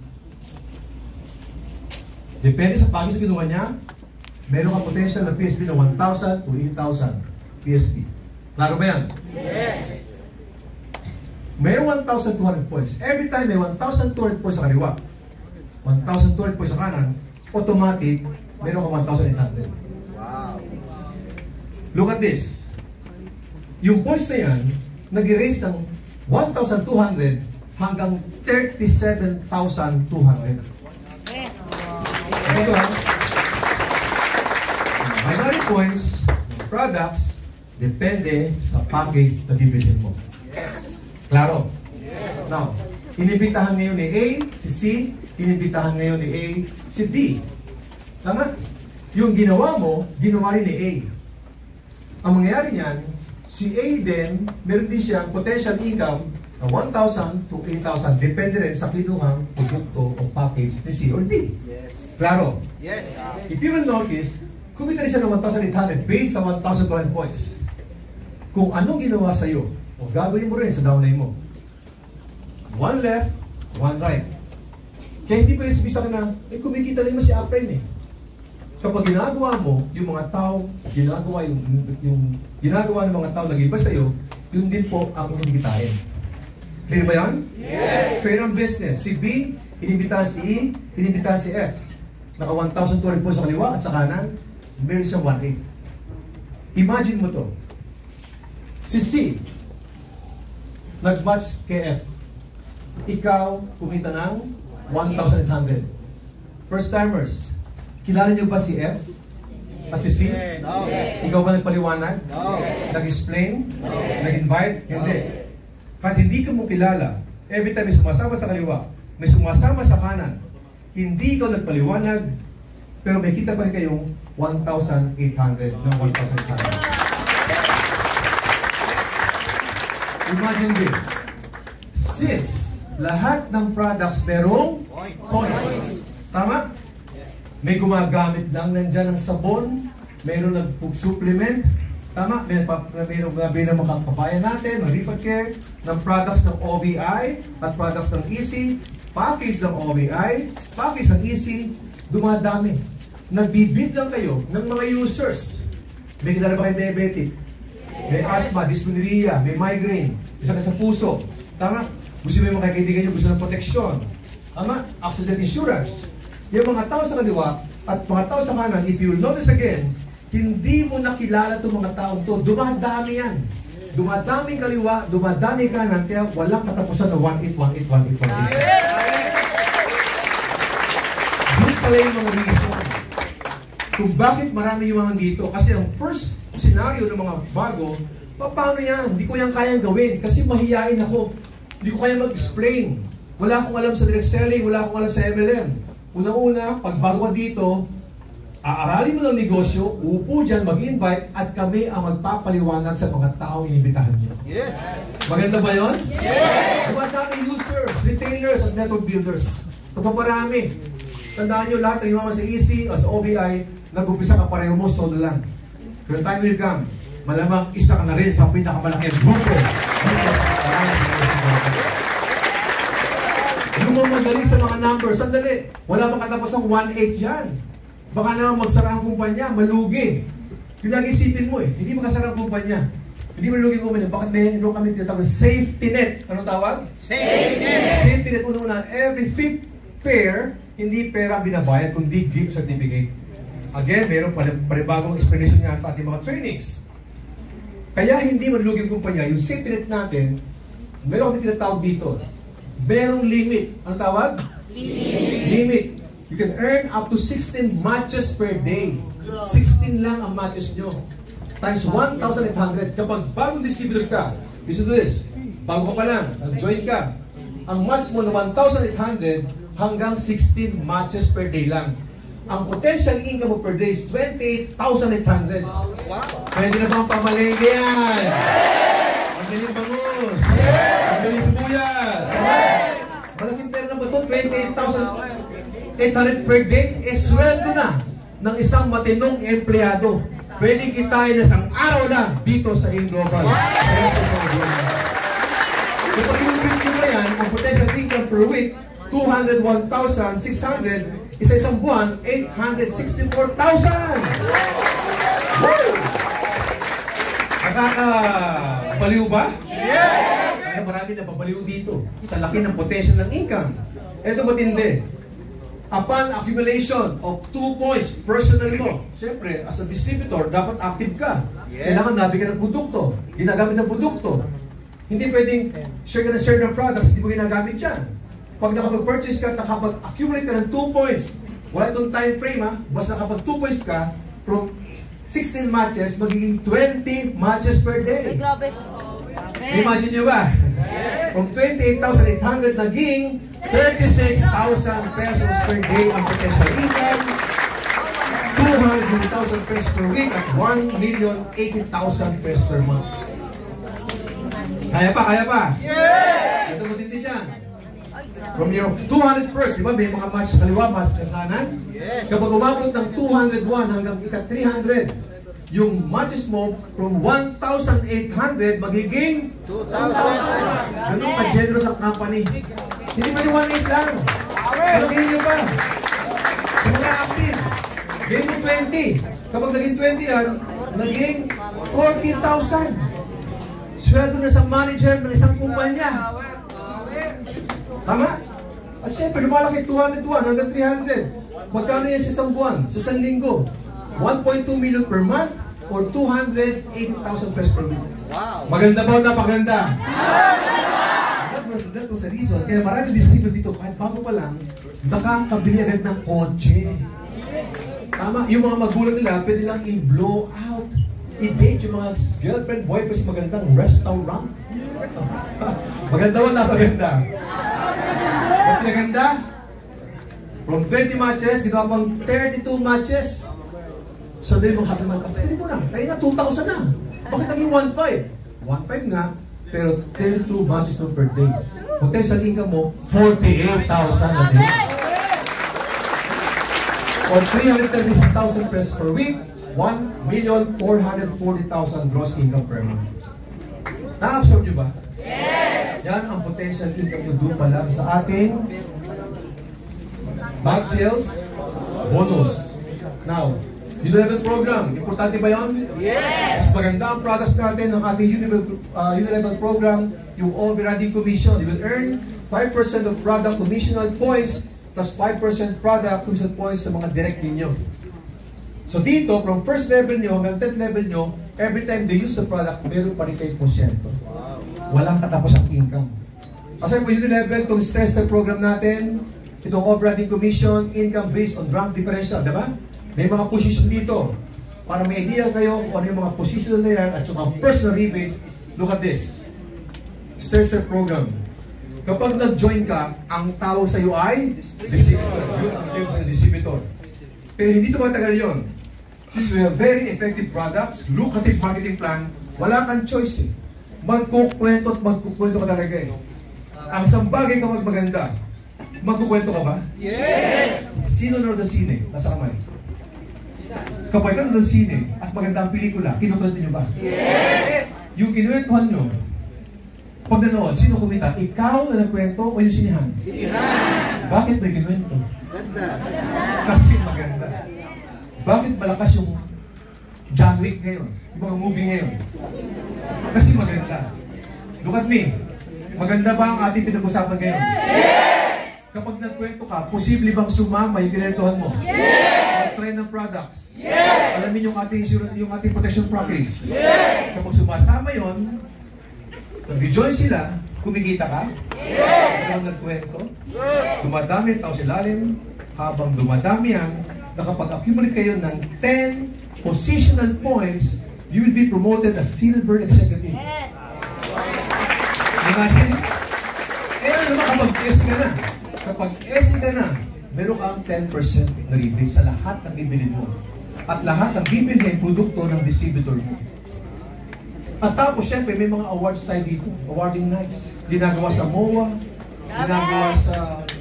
Depende sa package na ginawa niya, meron kang potential na P S P na one thousand to eight thousand P S P. Klaro ba yan? Yes. Meron one thousand two hundred points. Every time may one thousand two hundred points sa kaliwa, one thousand two hundred points sa kanan, automatic, meron kang one thousand eight hundred. Wow. Look at this. Yung points na yan, nag-erase ng one thousand two hundred hanggang thirty-seven thousand two hundred. Ito ha. Binary points, products, depende sa package na bibilhin mo. Klaro? Now, inibitahan ngayon ni A, si C, inibitahan ngayon ni A, si D. Tama? Yung ginawa mo, ginawa rin ni A. Ang mangyayari niyan, si A din, meron din siyang potential income na one thousand to eight thousand. Depende rin sa kinuhang produkto o package ni C or D. Yes. Klaro? Yes. If you will notice, kumita rin siya ng one thousand eight hundred based sa one thousand two hundred points. Kung anong ginawa sa'yo, o gagawin mo rin sa downline mo. One left, one right. Kaya hindi pa yun sabi sa akin na, eh kumikita rin mo si Upline eh. Kapag ginagawa mo, yung mga tao, ginagawa yung, yung ginagawa ng mga tao nag-iba sa'yo, yun din po ang hinigitain. Clear ba yan? Yes! Fair ang business. Si B, inimbitahan si E, inimbitahan si F. Naka one thousand two hundred po sa kaliwa at sa kanan, meron siyang one eight. Imagine mo to. Si C, nag-match kay F. Ikaw, kumita ng one thousand eight hundred. First timers, kilala niyo ba si F at si C? No. Ikaw ba nagpaliwanag? No. Nag-explain? No. Nag-invite? Hindi. Kahit hindi ka mo kilala, every time may sumasama sa kaliwa, may sumasama sa kanan, hindi ikaw nagpaliwanag, pero may kita pa rin kayong one thousand eight hundred ng one thousand eight hundred. Imagine this. Since lahat ng products merong points. Tama? May gumagamit lang nandyan ng sabon, mayroon nag-supplement, tama? May mayroong gabi na makapapaya natin, ng Repat Care, ng products ng O B I, at products ng E C, package ng O B I, package ng E C, dumadami. nagbibid lang kayo ng mga users. May kilala ba kayo diabetic? May asthma, dysmenorrhea, may migraine, isa ka sa puso. Tama? Gusto mo yung mga kaibigan nyo, gusto ng proteksyon. Tama? Accident insurance. Yung mga tao sa kaliwa at mga tao sa kanan, if you will notice again, hindi mo nakilala itong mga taong to. Dumadami yan. Dumadami kaliwa, dumadami kanan, kaya walang katapusan na one eight, one eight, one eight, one eight. Doon pala yung mga reason kung bakit marami yung mga dito. Kasi ang first scenario ng mga bago, paano yan? Hindi ko yan kayang gawin kasi mahihain ako. Hindi ko kaya mag-explain. Wala akong alam sa direct selling, wala akong alam sa M L M. Una-una, pag bago ka dito, aaralin mo ng negosyo, upo dyan, mag-invite, at kami ang magpapaliwanag sa mga taong inibitahan niyo. Yes! Maganda ba yun? Yes! Diba dami users, retailers, at network builders. Pagpaparami. Tandaan nyo lahat ng yung mga sa E C o sa O B I, nag-upisa ka pareho mo, solo lang. Pero time will come, malamang isa ka na rin sa pinakamalaking grupo. Yung mga magaling sa mga numbers, sandali, wala bang katapos ang one eight yan? Baka naman magsara ang kumpanya, malugi. Yung lagi isipin mo eh, hindi makasara ang kumpanya. Hindi malugi ang kumpanya. Bakit meron kami tinatawag safety net? Anong tawag? Safety net! Safety net, una-una, every fifth pair, hindi pera binabayad, kundi gift certificate. Again, meron panibagong explanation nga sa ating mga trainings. Kaya hindi malugi ang kumpanya, yung safety net natin, meron kami tinatawag dito. Merong limit. Anong tawag? Limit. Limit. You can earn up to sixteen matches per day. sixteen lang ang matches nyo. Times one thousand eight hundred. Kapag bagong distributor ka, listen to this, bago ka pa lang, nag-join ka, ang match mo na one thousand eight hundred hanggang sixteen matches per day lang. Ang potential income mo per day is twenty-eight thousand eight hundred. Pwede na bang pamalengke yan? Ang galing bangus. Ang galing sibuyas. Malaking pera na ba ito? twenty-eight thousand eight hundred per day, eh sweldo na ng isang matinong empleyado. Pwede kitain na isang araw lang dito sa InGlobal. Sa Exos of Global. Kapag yung mo yan, ang potential income per week, two hundred one thousand six hundred, isa isang buwan, eight hundred sixty-four thousand! Woo! Nakakabaliw ba? Yes! Kaya marami na babaliw dito sa laki ng potential ng income. Ito matindi. Upon accumulation of two points, personal mo. Siyempre, as a distributor, dapat active ka. Yeah. Kailangan nabigyan ng produkto. Ginagamit ng produkto. Hindi pwedeng share ka na share ng products, hindi mo ginagamit yan. Pag nakapag-purchase ka, nakapag-accumulate ka ng two points, wala itong time frame ha, basta nakapag two points ka, from sixteen matches, magiging twenty matches per day. Imagine nyo ba? From twenty-eight thousand eight hundred naging thirty-six thousand pesos per day ang potential income, two hundred thousand pesos per week, at one million eighty thousand pesos per month. Kaya pa, kaya pa? Yes! Ito matindi dyan. From your two hundred first, di ba may mga match sa kaliwa, match sa kanan? Yes. Kapag umabot ng two hundred one hanggang ika three hundred, yung matches mo from one thousand eight hundred magiging two thousand. Ganun ka-generous ang company. Hindi pa yung one eight lang. Malagay nyo pa. Sa mga active, gawin mo twenty. Kapag naging twenty yan, naging forty thousand. Sweldo na sa manager ng isang kumpanya. Tama? At syempre, lumalaki two hundred one hanggang three hundred. Magkano yan sa isang buwan? Sa isang linggo? one point two million per month or two hundred eighty thousand pesos per week. Wow. Maganda ba o napaganda? That was, that was the reason. Kaya maraming distributor dito, kahit bago pa lang, nakakabili agad ng kotse. Tama, yung mga magulang nila, pwede lang i-blow out. I-date yung mga girlfriend, boyfriend sa magandang restaurant. Maganda ba o napaganda? Napaganda? From twenty matches, ginawa pang thirty-two matches. Sabi mo, happy month, pwede mo na. Kaya na, two thousand na. Bakit naging one five? one five nga, pero thirty-two matches na per day. Potential income mo, forty-eight thousand a day. Or three hundred thirty-six thousand pesos per week, one million four hundred forty thousand gross income per month. Na-absorb nyo ba? Yes! Yan ang potential income nyo doon pa lang sa ating back sales bonus. Now, Unilevel program, importante ba yun? Yes! Mas maganda ang products natin ng ating Unilevel, uh, Unilevel program, yung overriding commission. You will earn five percent of product commissional points plus five percent product commission points sa mga direct ninyo. So dito, from first level nyo hanggang tenth level nyo, every time they use the product, meron pa rin kayo porsyento. Walang katapos ang income. Kasi po Unilevel, itong stress test program natin, itong overriding commission, income based on rank differential, diba? May mga position dito. Para may idea kayo kung ano yung mga position na yan at yung mga personal rebates, look at this. Stress test program. Kapag nag-join ka, ang tawag sa iyo ay distributor. Yun ang term sa distributor. Pero hindi tumatagal yun. Since we have very effective products, lucrative marketing plan, wala kang choice eh. Magkukwento at magkukwento ka talaga eh. Ang isang bagay kapag maganda, magkukwento ka ba? Yes! Sino nanonood ng sine? Nasa kamay. Kapag ka nanonood ng sine at maganda ang pelikula, kinukwento nyo ba? Yes! Yung kinuwentuhan nyo, pag nanood, sino kumita? Ikaw na nagkwento o yung sinihan? Sinihan! Bakit may kinuwento? Ganda! Kasi maganda. Bakit malakas yung John Wick ngayon? Yung mga movie ngayon? Kasi maganda. Look at me. Maganda ba ang ating pinag-usapan ngayon? Yes! Kapag nagkwento ka, posible bang sumama yung kinentuhan mo? Yes! Mag-try ng products? Yes! Alamin yung ating, yung ating protection package? Yes! Kapag sumasama yon, nag-rejoin sila, kumikita ka? Yes! Kapag nagkwento? Yes! Dumadami ang tao sa ilalim, habang dumadami ang nakapag-accumulate kayo ng ten positional points, you will be promoted as silver executive. Yes! Imagine, eh ano naman kapag S ka na? Kapag S ka na, meron kang ten percent na rebate sa lahat ng bibilin mo. At lahat ng bibilin ay produkto ng distributor mo. At tapos, syempre, may mga awards tayo dito. Awarding nights. Ginagawa sa M O A, ginagawa sa...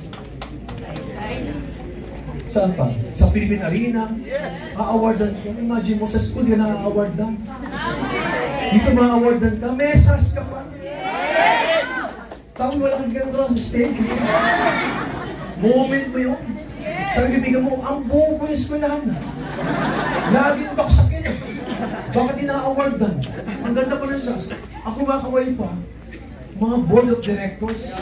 Saan pa? Sa Philippine Arena. A-awardan ka. Imagine mo, sa school ka na-awardan. Dito ma-awardan ka, mesas ka pa. Tawag wala kang gano'n sa stage. Moment mo yun. Sabi kaibigan mo, ang buo yung eskwelahan. Laging baksakin. Bakit ina-awardan? Ang ganda pa ng sas. Ako makaway pa. Mga board of directors.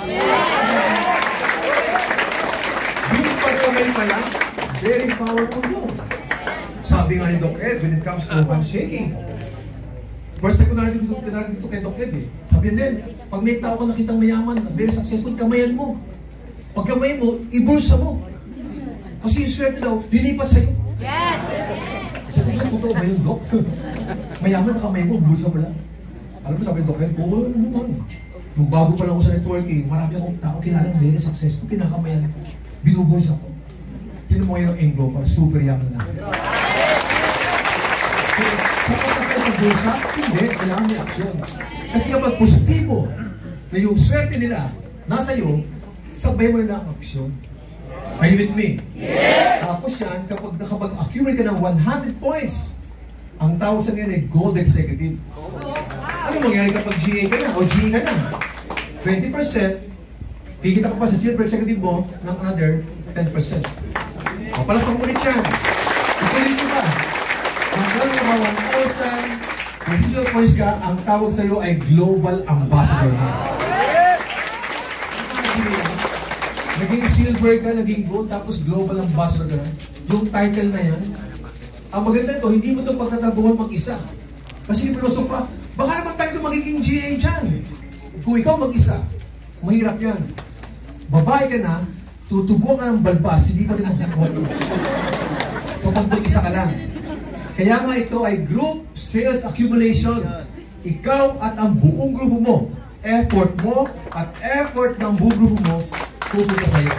Yung pagkamay pa lang, very powerful yun. Sabi nga ni Doc Ed, when it comes to handshaking, first time ko narinig dito, narinig dito kay Doc Ed eh. Sabi din, pag may tao ka nakitang mayaman, very successful, kamayan mo. Pag kamayan mo, ibulsa mo. Kasi yung swerte daw, lilipat sa'yo. Yes! Sabi ko, totoo ba yun, Doc? Mayaman na kamay mo, bulsa mo lang. Alam mo, sabi Doc Ed, oo, ano naman. Nung bago pa lang ako sa networking, marami akong tao kilala ng very successful, kinakamayan ko. Binubulsa ko. Tinan mo ngayon ang Anglo, para super yaman na. Sa pagkakabulsa, hindi, kailangan may aksyon. Kasi kapag positibo na yung swerte nila nasa iyo, sabay mo na ang aksyon. Are you with me? Yes! Tapos yan, kapag nakapag-accumulate ka ng one hundred points, ang tawag sa ngayon ay Gold Executive. Ano mangyari kapag G A ka na o G A ka na? twenty percent, kikita ka pa sa Silver Executive mo ng another ten percent. O palapang ulit yan. Ituloy ko ba? Hanggang mga one thousand additional points ka, ang tawag sa iyo ay Global Ambassador na. Naging silver ka, naging gold, tapos Global Ambassador ka na. Yung title na yan, ang maganda ito, hindi mo ito pagtatrabuhan mag-isa. Kasi piloso pa, baka naman tayo magiging G A dyan. Kung ikaw mag-isa, mahirap yan. Babae ka na, tutubuan ka ng balbas, hindi pa rin makakuha ito. Kapag mag-isa ka lang. Kaya nga ito ay group sales accumulation. Ikaw at ang buong grupo mo, effort mo at effort ng buong grupo mo, pupunta sa'yo.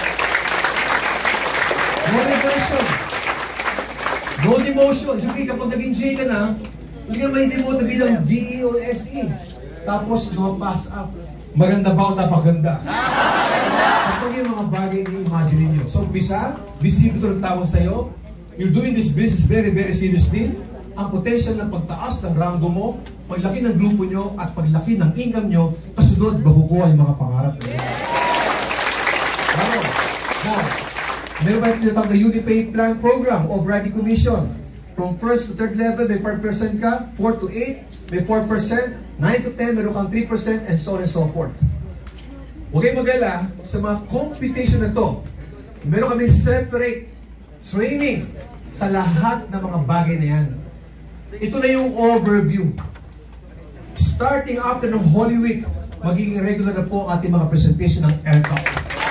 No regression. No demotion. Sabi kapag naging G A ka na, hindi naman hindi mo na bilang D E o S E. Tapos, no pass up. Maganda ba o napaganda? Kapag yung mga bagay i-imagine ninyo. So, bisa, distributor ang tawag sa'yo, you're doing this business very, very seriously. Ang potential ng pagtaas ng rango mo, paglaki ng grupo nyo, at paglaki ng income nyo, kasunod, makukuha yung mga pangarap nyo. Now, now, Meron ba tinatawag na Unipay Plan Program o Variety Commission? From first to third level, may five percent ka, four to eight, may four percent, nine to ten, meron kang three percent, and so on and so forth. Huwag kayong mag-alala, sa mga competition na to, meron kami separate training sa lahat ng mga bagay na yan. Ito na yung overview. Starting after ng Holy Week, magiging regular na po ang ating mga presentation ng L C A P.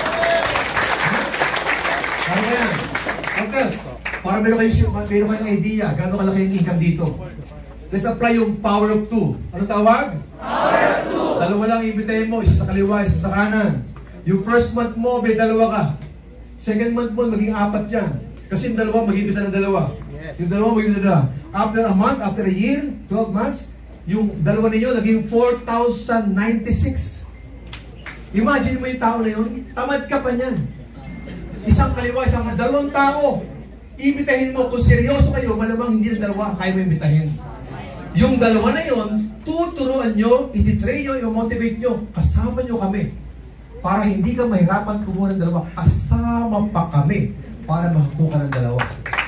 Para ba yan? Focus. Para meron kayo, meron kayong idea, gano'ng kalaki yung income dito. Let's apply yung power of two. Anong tawag? Power of two. Dalawa lang ibitayin mo, isa sa kaliwa, isa sa kanan. Yung first month mo, may dalawa ka. Second month mo, maging apat yan. Kasi yung dalawa, mag-ibita ng dalawa. Yes. Yung dalawa, mag-ibita ng dalawa. After a month, after a year, twelve months, yung dalawa ninyo, naging four thousand ninety-six. Imagine mo yung tao na yun, tamad ka pa niyan. Isang kaliwa, isang dalawang tao. Ibitahin mo, kung seryoso kayo, malamang hindi ng dalawa, kaya mo ibitahin. Yung dalawa na yun, tuturuan nyo, ititrain nyo, i-motivate nyo, kasama nyo kami. Para hindi ka mahirapan kumuha ng dalawa, kasama pa kami para makakuha ng dalawa.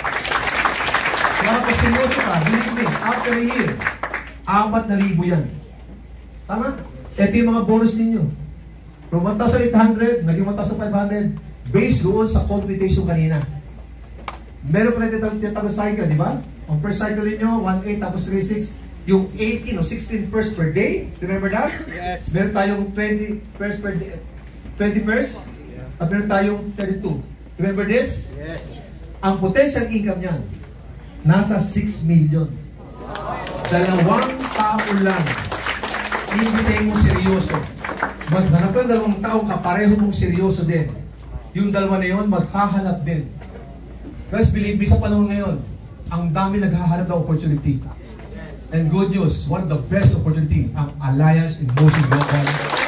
Kaya kung seryoso ka, believe me, after a year, apat na libo yan. Tama? Ito yung mga bonus ninyo. From one thousand eight hundred, naging one thousand five hundred, based doon sa computation kanina. Meron pa rin tinatawag cycle, di ba? Ang first cycle ninyo, one eight tapos three six, yung eighteen o sixteen pairs per day. Remember that? Yes. Meron tayong twenty pairs per day. twenty pairs? Yeah. At meron tayong thirty-two. Remember this? Yes. Ang potential income niyan, nasa six million. Dalawang tao lang. Hindi mo seryoso. Maghanap ka ng dalawang tao ka, pareho mong seryoso din. Yung dalawa na yun, maghahanap din. Guys, believe me, sa panahon ngayon, ang dami naghahanap ng opportunity. And good news, one of the best opportunity, ang Alliance in Motion Local.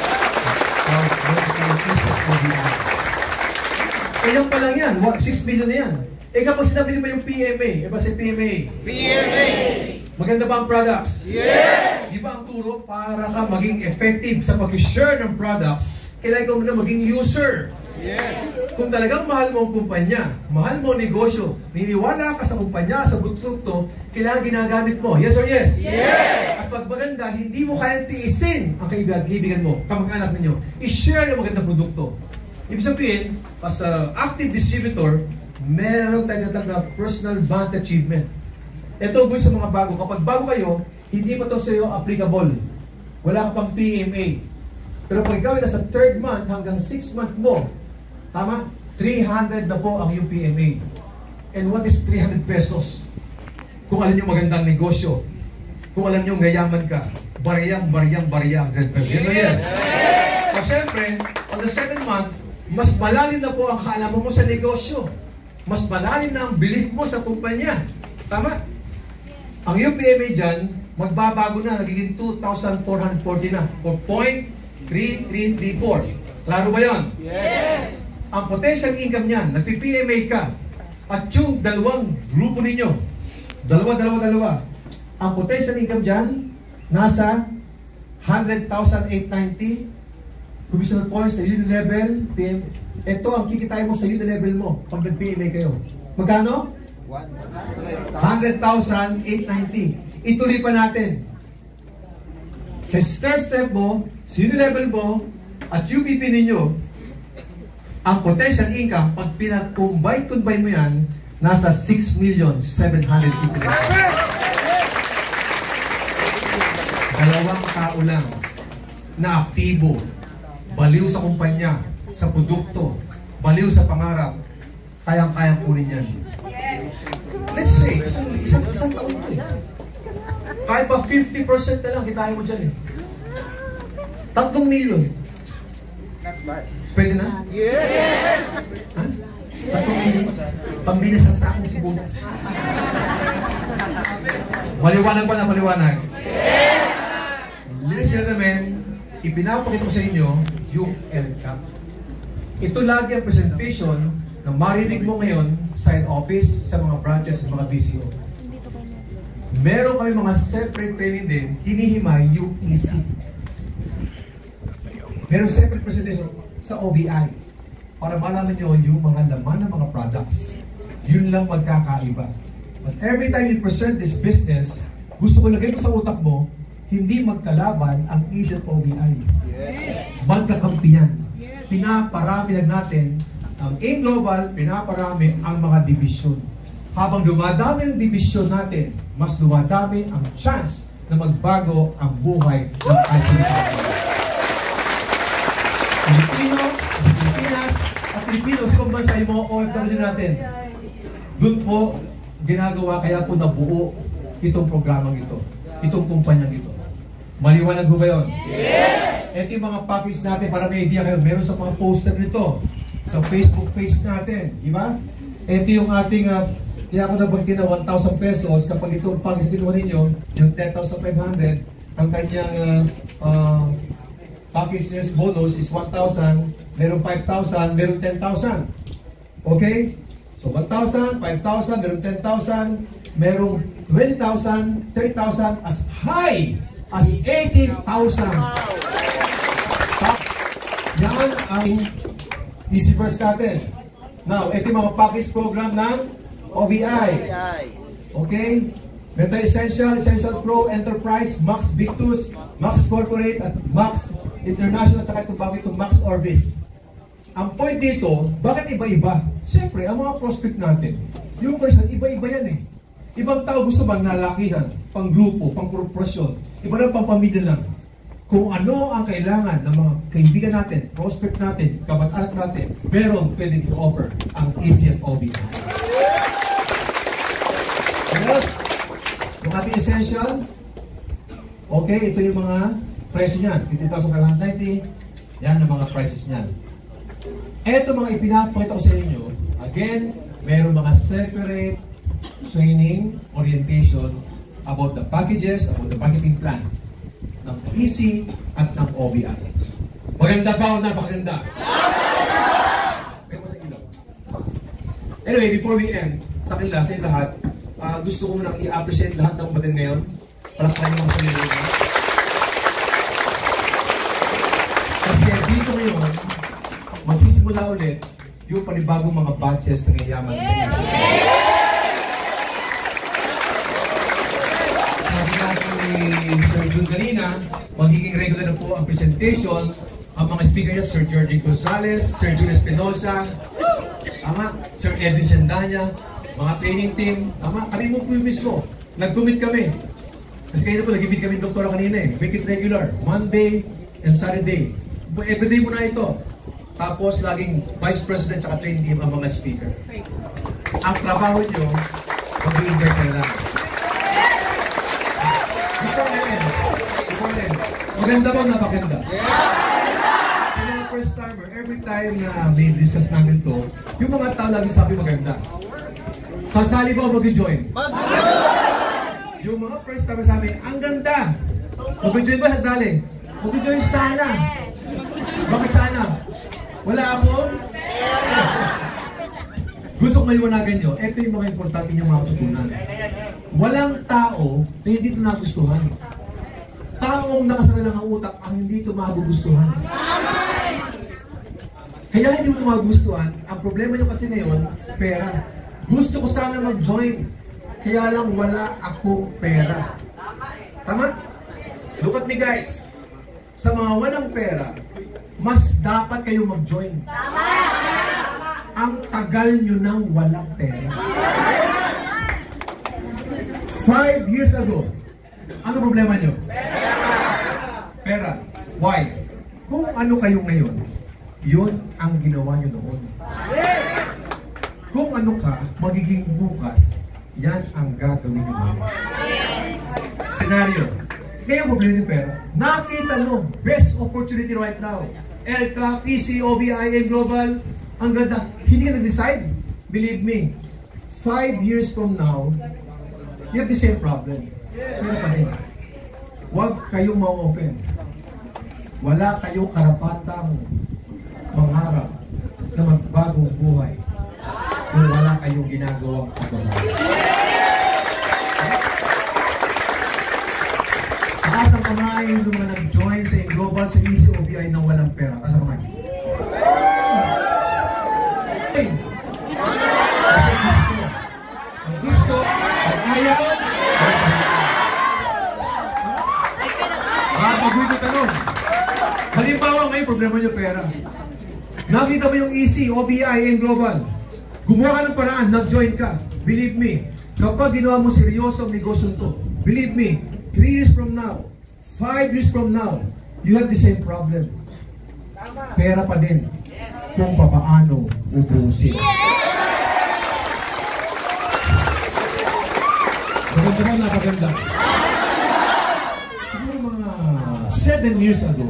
Eh, yan pa lang yan. six million na yan. Eh, kapag sinabi niyo ba yung P M A? Eh, ba si P M A? P M A! Maganda ba ang products? Yes! Di ba ang turo para ka maging effective sa pag-share ng products, kailangan ka muna maging user. Yes! Kung talagang mahal mo ang kumpanya, mahal mo ang negosyo, niniwala ka sa kumpanya, sa produkto, kailangan ginagamit mo. Yes or yes? Yes! At pag maganda, hindi mo kayang tiisin ang kaibigan mo, kamag-anak ninyo. I-share yung magandang produkto. Ibig sabihin, as a active distributor, meron tayong natang personal brand achievement. Ito good sa mga bago. Kapag bago kayo, hindi pa ito sa iyo applicable. Wala ka pang P M A. Pero pag ikaw ay nasa third month hanggang sixth month mo, tama? three hundred na po ang iyong P M A. And what is three hundred pesos? Kung alam nyo magandang negosyo, kung alam nyo gayaman ka, bariyang, bariyang, bariyang, one hundred pesos. Yes or yes? So, syempre, on the seventh month, mas malalim na po ang kaalaman mo sa negosyo. Mas malalim na ang belief mo sa kumpanya. Tama? Ang iyong P M A dyan, magbabago na, nagiging two thousand four hundred forty na, or zero point three three three four. Klaro ba yun? Yes! Ang potential income niyan, nagpi-P M A ka, at yung dalawang grupo ninyo, dalawa, dalawa, dalawa, ang potential income dyan, nasa one hundred thousand eight hundred ninety, provisional points sa unit level, P M A. Ito ang kikitain mo sa unit level mo pag nag-P M A kayo. Magkano? one hundred thousand eight hundred ninety. Ituloy pa natin. Sa stress step mo, sa unit level mo, at U P P ninyo, ang potential income, pag pinag-combine-combine mo yan, nasa six million seven hundred fifty. Dalawang tao lang na aktibo, baliw sa kumpanya, sa produkto, baliw sa pangarap, kayang-kayang kunin yan. Let's say, isang, isang, isang taon ito eh. Kahit pa fifty percent na lang, kitain mo dyan eh. Tatlong milyon. Pwede na? Yes! Ha? Tatlong milyon. Pambili sa sakong sibuyas. Maliwanag ba na maliwanag? Yes! Ladies and gentlemen, ipinapakita ko sa inyo yung L C A P. Ito lagi ang presentation na marinig mo ngayon sa head office, sa mga branches, sa mga B C O. Meron kami mga separate training din, hinihimay yung E C. Meron separate presentation sa O B I. para malaman nyo yung mga laman ng mga products. Yun lang magkakaiba. But every time you present this business, gusto ko lagay mo sa utak mo, hindi magkalaban ang Asian O B I. Magkakampiyan. Pinaparami lang natin ang AIM Global, pinaparami ang mga division. Habang dumadami ang division natin, mas dumadami ang chance na magbago ang buhay ng Asian O B I. Pilipino, Pilipinas, at Pilipino sa pambansa yung mga O F W natin. Doon po ginagawa, kaya po nabuo itong programang ito, itong kumpanyang ito. Maliwanag ho ba yun? Yes! Ito yung mga package natin para may idea kayo. Meron sa mga poster nito, sa Facebook page natin, di ba? Ito yung ating, uh, kaya ako nabanggit na one thousand pesos, kapag itong package kinuha ninyo, yung ten thousand five hundred, ang kanyang uh, uh, package sales bonus is one thousand, meron five thousand, meron ten thousand. Okay? So one thousand, five thousand, meron ten thousand, meron twenty thousand, thirty thousand, as high as eighty thousand. Yan ang easy verse natin. Now, ito yung mga package program ng O B I. Okay? Meron tayo Essential, Essential Pro, Enterprise, Max Victus, Max Corporate, at Max International, at saka itong bago itong Max Orbis. Ang point dito, bakit iba-iba? Siyempre, ang mga prospect natin, yung person, iba-iba yan eh. Ibang tao gusto bang nalakihan, pang grupo, pang korporasyon, iba lang pang pamilya lang. Kung ano ang kailangan ng mga kaibigan natin, prospect natin, kabat-arat natin, meron pwedeng i-offer ang Asian O B I. Yes, yung ating essential, okay, ito yung mga presyo niyan, fifteen thousand five hundred ninety, yan ang mga prices niyan. Ito mga ipinapakita ko sa inyo, again, meron mga separate training, orientation about the packages, about the packaging plan ng E C at ng O B I. Maganda ba o napakaganda? Anyway, before we end, sa kanila, sa lahat, uh, gusto ko munang i-appreciate lahat ng umatin ngayon. Palakpakan yung mga sarili nyo. Kasi dito ngayon, magsisimula ulit yung panibagong mga batches ng yayaman sa E C. Sabi natin ni Sir Jun kanina, magiging regular na po ang presentation. Ang mga speaker niya, Sir Georgie Gonzalez, Sir Jun Espinosa, tama, Sir Edwin Sendanya, mga training team, tama, kami mo po yung mismo. Nag-commit kami. Kasi kayo na po, nag-commit kami ng doktora kanina eh. Make it regular, Monday and Saturday. Everyday mo na ito. Tapos, laging Vice President at training team ang mga speaker. Ang trabaho nyo, mag-i-invite ka na lang. Before then, before then, maganda ba o napaganda? Sa mga first timer, every time na may discuss namin to, yung mga tao lagi sabi maganda. Sasali ba o mag-join? Yung mga first timer sabi, ang ganda! Mag-join ba sasali? Mag-join sana! Bakit sana? Wala ako? Gusto ko maliwanagan nyo, ito yung mga importante nyo matutunan. Walang tao na hindi ito nagustuhan. Taong nakasara lang ang utak ang hindi ito magugustuhan. Kaya hindi mo ito magugustuhan, ang problema nyo kasi ngayon, pera. Gusto ko sana mag-join, kaya lang wala akong pera. Tama? Look at me guys. Sa mga walang pera, mas dapat kayo mag-join. Ang tagal nyo nang walang pera. Five years ago, ano problema nyo? Pera. Why? Kung ano kayo ngayon, yun ang ginawa nyo noon. Kung ano ka, magiging bukas, yan ang gagawin nyo ngayon. Scenario. Kaya problema ng pera. Nakita mo, best opportunity right now. L C A P, E C, O B I, AIM Global, ang ganda. Hindi ka nag-decide. Believe me, five years from now, you have the same problem. Pero pa rin. Huwag kayong ma-open. Wala kayong karapatang mangarap na magbagong buhay kung wala kayong ginagawang pagbabago. Taas ang kamay nung mga nag-join sa AIM Global sa E C O B I nang walang pera. Taas ang kamay. problema nyo pera. Nakita mo yung E C, O B I, and Global. Gumawa ka ng paraan, nag-join ka. Believe me, kapag ginawa mo seryoso ang negosyo to, believe me, three years from now, five years from now, you have the same problem. Pera pa din kung papaano ubusin. Maganda ba? Napaganda. Siguro mga seven years ago,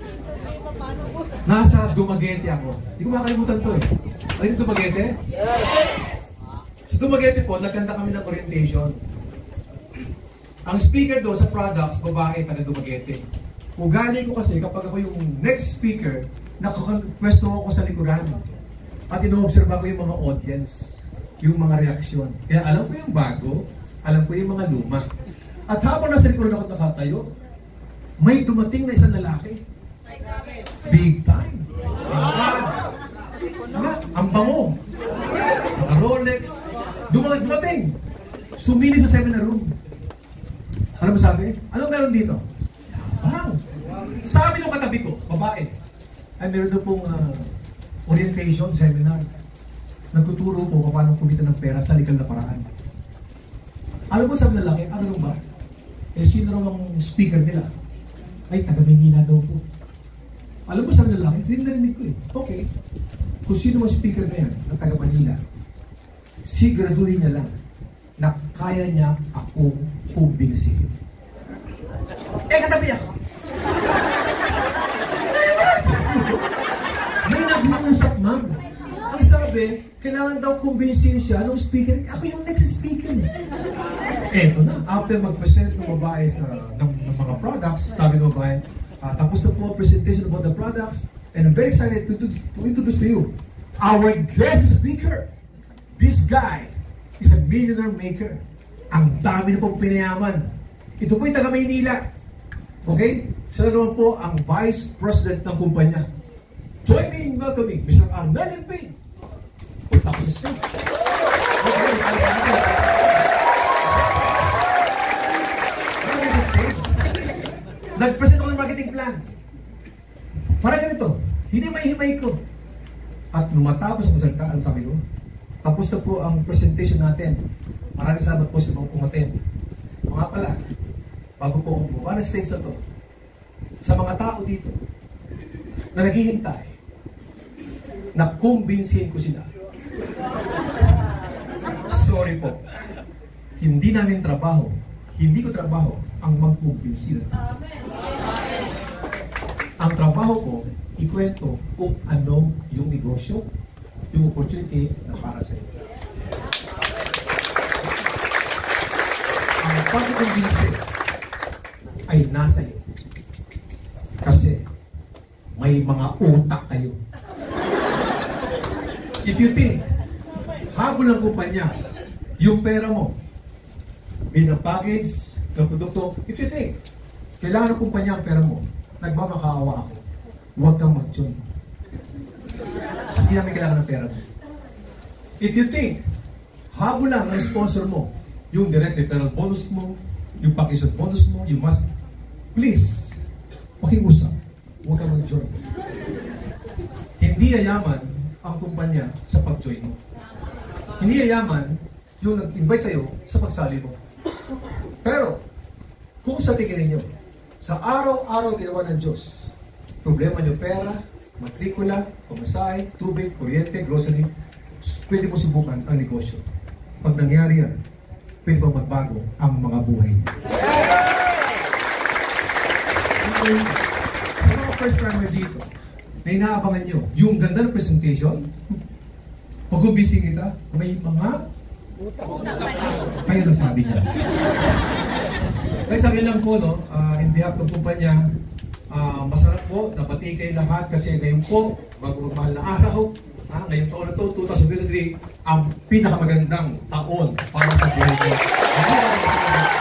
nasa Dumaguete ako. Hindi ko makalimutan to eh. Alam niyo Dumaguete? Sa Dumaguete po, nagkanta kami ng orientation. Ang speaker doon sa products, babae, taga Dumaguete. Ugali ko kasi kapag ako yung next speaker, nakapwesto ako sa likuran. At ino-observe ko yung mga audience, yung mga reaksyon. Kaya alam ko yung bago, alam ko yung mga luma. At habang nasa likuran ako nakatayo, may dumating na isang lalaki. Big time. Big Nga, ang bango. Ang Rolex. Dumating, dumating. Sumilip sa seminar room. Ano mo sabi? Ano meron dito? Wow. Sabi nung katabi ko, babae, ay meron doon pong uh, orientation seminar. Nagtuturo po kung paano kumita ng pera sa legal na paraan. Alam mo sabi ng lalaki, ano nung ba? Eh, sino raw ang speaker nila? Ay, taga-Manila daw po. Alam mo sabi ng lalaki, hindi narinig ko eh. Okay. Kung sino ang speaker na yan, ng taga-Manila, siguraduhin niya lang na kaya niya akong kumbinsihin. Eh, katabi ako. May nag-uusap, ma'am. Ang sabi, kailangan daw kumbinsihin siya ng speaker. Ako yung next speaker. Eto na, after mag-present ng babae sa, ng, ng mga products, sabi ng babae, uh, tapos na po ang presentation about the products, and I'm very excited to, to, to introduce to you our guest speaker. This guy is a millionaire maker. Ang dami na pong pinayaman. Ito po yung taga-Maynila. Okay? Siya naman po ang Vice President ng kumpanya. Join me in welcoming Mister Arnel Impey. Punta ko sa stage. Okay, sa stage. Nag-present ako ng marketing plan. Para ganito, hinimay-himay ko. At nung matapos ang salita, ang sabi ko, tapos na po ang presentation natin. Maraming salamat po sa mga pumaten. Mga pala, bago po ako po, ano stage na to? Sa mga tao dito na naghihintay, na kumbinsihin ko sila. Sorry po. Hindi namin trabaho, hindi ko trabaho ang magkumbinsi. Ang trabaho ko, ikwento kung ano yung negosyo, yung opportunity na para sa iyo. Ang pagkukumbinsi ay nasa iyo. Kasi may mga utak kayo. If you think, habol ng kumpanya, yung pera mo, bilang package, ng produkto, if you think, kailangan ng kumpanya ang pera mo, nagmamakaawa ako, huwag kang mag-join. Hindi namin kailangan ng pera mo. If you think, habol lang ng sponsor mo, yung direct referral bonus mo, yung package bonus mo, yung mas, please, pakiusap, huwag kang mag-join. Hindi yayaman ang kumpanya sa pag-join mo. Hindi yayaman yung nag-invite sa'yo sa pagsali mo. Pero, kung sa tingin ninyo, sa araw-araw ginawa ng Diyos, problema nyo pera, matrikula, pamasahe, tubig, kuryente, grocery, pwede mo subukan ang negosyo. Pag nangyari yan, pwede mo magbago ang mga buhay niyo. Okay. Sa mga first timer dito, na inaabangan nyo, yung ganda ng presentation, pag umbising kita, may mga kayo nagsabi niya. Kaya sa akin lang po, no, uh, in behalf ng kumpanya, uh, masarap po, napati kayo lahat kasi ngayon po, magmamahal na araw, ha, ngayong taon na to, two thousand twenty-three, ang pinakamagandang taon para sa buhay ko.